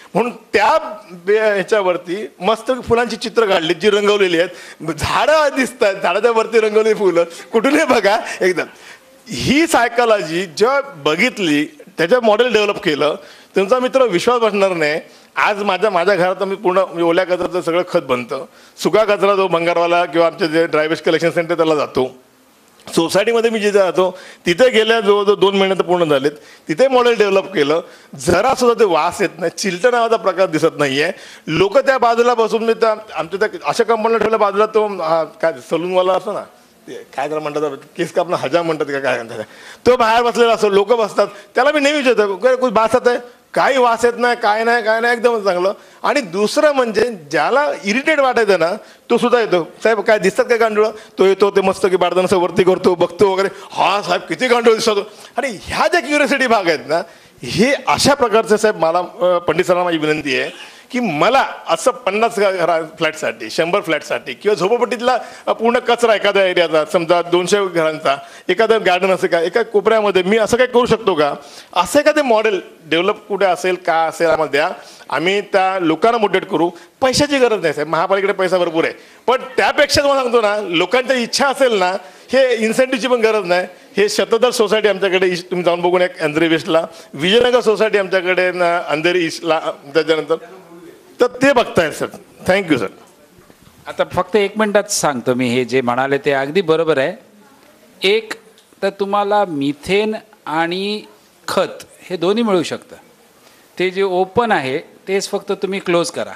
म्हणून त्या ह्याच्यावरती मस्त फुलांची चित्र काढली जी रंगवलेली आहेत, झाडं दिसतात, झाडाच्या वरती रंगवलेली फुलं कुठूनही बघा एकदम. ही सायकॉलॉजी जेव्हा बघितली, त्याच्या मॉडेल डेव्हलप केलं, तुमचा मित्र विश्वास बसणार नाही. आज माझ्या घरात मी पूर्ण ओल्या कचऱ्याचं सगळं खत बनतं. सुका कचरा जो भंगारवाला किंवा आमचे जे ड्रायवेस्ट कलेक्शन सेंटर त्याला जातो. सोसायटीमध्ये मी जिथे राहतो तिथे गेल्या जवळजवळ 2 महिने तर पूर्ण झालेत, तिथे मॉडेल डेव्हलप केलं. जरा सुद्धा ते वास येत नाही, चिलटं नावाचा प्रकार दिसत नाहीये. लोक त्या बाजूला बसून मी त्या आमच्या त्या अशा कंपनीला ठेवल्या बाजूला तो काय सलूनवाला असतो ना, काय त्याला म्हणतात, केस कापणं हजाम म्हणतात का काय म्हणतात, तो बाहेर बसलेला असतो. लोक बसतात, त्याला मी नेहमी विचारतो कुछ बासत आहे, काही वास येत नाही, काय नाही एकदम चांगलं. आणि दुसरं म्हणजे ज्याला इरिटेट वाटायचं ना तो सुद्धा येतो. साहेब काय दिसतात काय गांडूळं, तो येतो, ते मस्त की बारदान असं वरती करतो, बघतो वगैरे, हा साहेब किती गांडूळ दिसतो. आणि ह्या ज्या क्युरियोसिटी भाग आहेत ना, हे अशा प्रकारचे साहेब मला पंडित सरांना माझी विनंती आहे की मला असं 50 फ्लॅटसाठी 100 फ्लॅटसाठी किंवा झोपडपट्टीतला पूर्ण कचरा एखाद्या एरियाचा समजा 200 घरांचा एखादं गार्डन असेल का एका कोपऱ्यामध्ये मी असं काय करू शकतो का, असं एखादं मॉडेल डेव्हलप कुठे असेल का असेल आम्हाला द्या, आम्ही त्या लोकांना मोटिवेट करू. पैशाची गरज नाही साहेब, महापालिकेकडे पैसा भरपूर आहे, पण त्यापेक्षा तुम्हाला सांगतो ना, लोकांची इच्छा असेल ना, हे इन्सेंटिव्हची पण गरज नाही. हे शतदर सोसायटी आमच्याकडे तुम्ही जाऊन बघून एक अंधेरी वेस्टला, विजयनगर सोसायटी आमच्याकडे अंधेरी ईस्टला, त्याच्यानंतर तर ते बघताय सर. Thank you sir. आता फक्त 1 मिनिटात सांगतो मी, हे जे म्हणाले ते अगदी बरोबर आहे. एक तर तुम्हाला मिथेन आणि खत हे दोन्ही मिळू शकतं. ते जे ओपन आहे तेच फक्त तुम्ही क्लोज करा.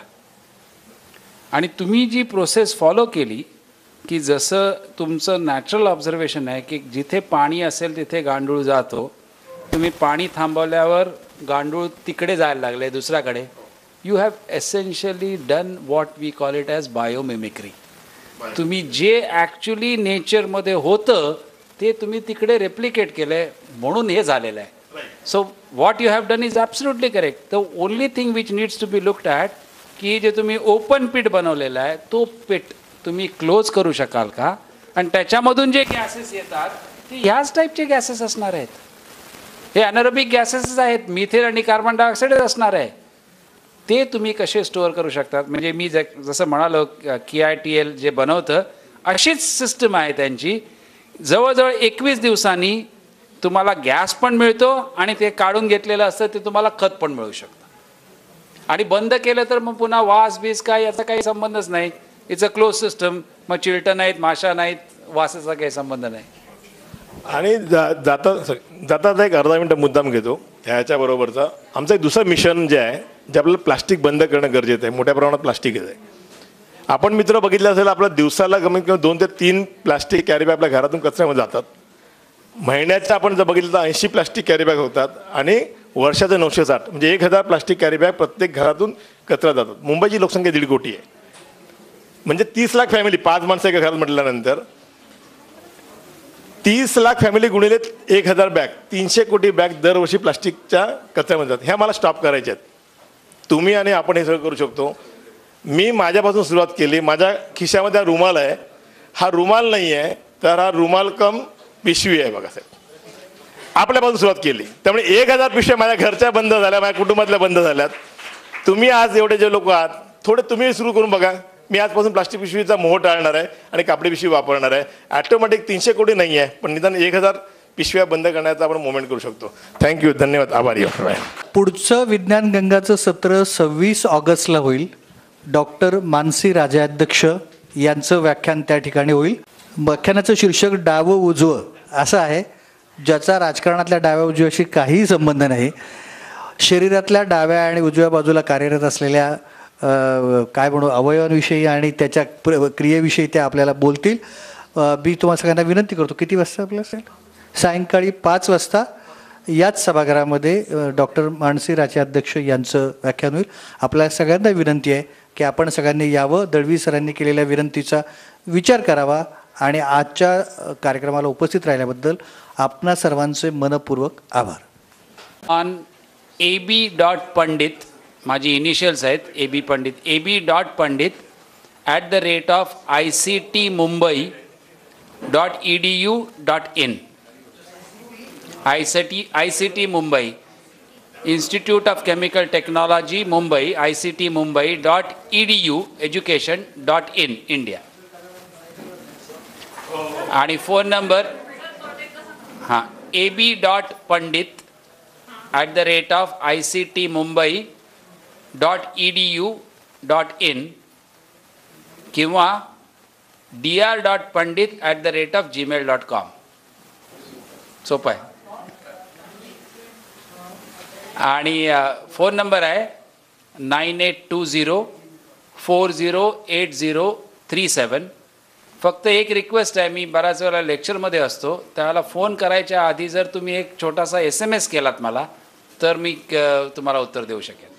आणि तुम्ही जी प्रोसेस फॉलो केली की जसं तुमचं नॅचरल ऑब्झर्वेशन आहे की जिथे पाणी असेल तिथे गांडूळ जातो, तुम्ही पाणी थांबवल्यावर गांडूळ तिकडे जायला लागले दुसऱ्याकडे. You have essentially done what we call it as biomimicry. तुम्ही जे ॲक्च्युली नेचरमध्ये होतं ते तुम्ही तिकडे रेप्लिकेट केलं आहे, म्हणून हे झालेलं आहे. So what you have done is absolutely correct. The only thing which needs to be looked at की जे तुम्ही ओपन पिट बनवलेला आहे तो पिट तुम्ही क्लोज करू शकाल का, आणि त्याच्यामधून जे गॅसेस येतात ते ह्याच टाईपचे गॅसेस असणार आहेत. हे अनॅरोबिक गॅसेसच आहेत, मिथेन आणि कार्बन डायऑक्साईडच असणार आहे. ते तुम्ही कसे स्टोअर करू शकतात. म्हणजे मी जसं म्हणालो KITL जे बनवतं अशीच सिस्टम आहे त्यांची. जवळजवळ 21 दिवसांनी तुम्हाला गॅस पण मिळतो आणि ते काढून घेतलेलं असतं ते तुम्हाला खत पण मिळू शकतं. आणि बंद केलं तर मग पुन्हा वास बीस काय याचा काही संबंधच नाही. It's a close system. मग चिलटं नाहीत, माशा नाहीत, वासाचा काही संबंध नाही. आणि जाता एक अर्धा मिनटं मुद्दाम घेतो ह्याच्याबरोबरचा. आमचं एक दुसरं मिशन जे आहे जे आपल्याला प्लास्टिक बंद करणं गरजेचं आहे. मोठ्या प्रमाणात प्लास्टिक येत आहे. आपण मित्र बघितलं असेल आपल्या दिवसाला कमीत कमी 2 ते 3 प्लास्टिक कॅरी बॅग आपल्या घरातून कचऱ्यामध्ये जातात. महिन्याच्या आपण जर बघितलं तर 80 प्लास्टिक कॅरी बॅग होतात आणि वर्षाचं 960 म्हणजे 1000 प्लास्टिक कॅरी बॅग प्रत्येक घरातून कचरा जातात. मुंबईची लोकसंख्या 1.5 कोटी आहे. म्हणजे 30 लाख फॅमिली, 5 माणसं एका घरात म्हटल्यानंतर 30 लाख फॅमिली गुणिले 1000 बॅग, 300 कोटी बॅग दरवर्षी प्लास्टिकच्या कचऱ्यामध्ये जातात. ह्या मला स्टॉप करायच्या आहेत. तुम्ही आणि आपण हे सगळं करू शकतो. मी माझ्यापासून सुरुवात केली. माझ्या खिशामध्ये हा रुमाल आहे. हा रुमाल नाही आहे तर हा रुमाल कम पिशवी आहे बघा साहेब. आपल्यापासून सुरुवात केली त्यामुळे 1000 पिशव्या माझ्या घरच्या बंद झाल्या, माझ्या कुटुंबातल्या बंद झाल्यात. तुम्ही आज एवढे जे लोक आहात थोडे तुम्ही सुरू करून बघा. मी आजपासून प्लास्टिक पिशवीचा मोह टाळणार आहे आणि कापडी पिशवी वापरणार आहे. ॲटोमॅटिक 300 कोटी नाही आहे पण निदान 1000 पिशव्या बंद करण्याचा आपण मोमेंट करू शकतो. थँक्यू, धन्यवाद, आभारी. पुढचं विज्ञान गंगाचं सत्र 26 ऑगस्टला होईल. डॉक्टर मानसी राजाध्यक्ष यांचं व्याख्यान त्या ठिकाणी होईल. व्याख्यानाचं शीर्षक डावं उजवं असं आहे, ज्याचा राजकारणातल्या डाव्या उजव्याशी काहीही संबंध नाही. शरीरातल्या डाव्या आणि उजव्या बाजूला कार्यरत असलेल्या काय म्हणू अवयवांविषयी आणि त्याच्या क्रियेविषयी ते आपल्याला बोलतील. मी तुम्हाला सगळ्यांना विनंती करतो, किती वाजता आपलं असेल? सायंकाळी 5 वाजता याच सभागृहामध्ये डॉक्टर मानसी राजाध्यक्ष यांचं व्याख्यान होईल. आपल्या सगळ्यांना विनंती आहे की आपण सगळ्यांनी यावं. दळवी सरांनी केलेल्या विनंतीचा विचार करावा आणि आजच्या कार्यक्रमाला उपस्थित राहिल्याबद्दल आपणा सर्वांचे मनपूर्वक आभार. ऑन ab.pandit, माझी इनिशियल्स आहेत AB Pandit, ab.pandit@ICTmumbai.edu.in. ICT Mumbai Institute of Chemical Technology, Mumbai, ICT-Mumbai.edu, education.in, India. आणि फोन नंबर हां ab.pandit@ictmumbai.edu.in किंवा dr.pandit@gmail.com. सोपं आहे. आणि फोन नंबर आहे 9820408037. फक्त एक रिक्वेस्ट आहे, मी बऱ्याच वेळेला लेक्चरमध्ये असतो, त्याला फोन करायच्या आधी जर तुम्ही एक छोटासा SMS केलात मला, तर मी तुम्हाला उत्तर देऊ शकेन.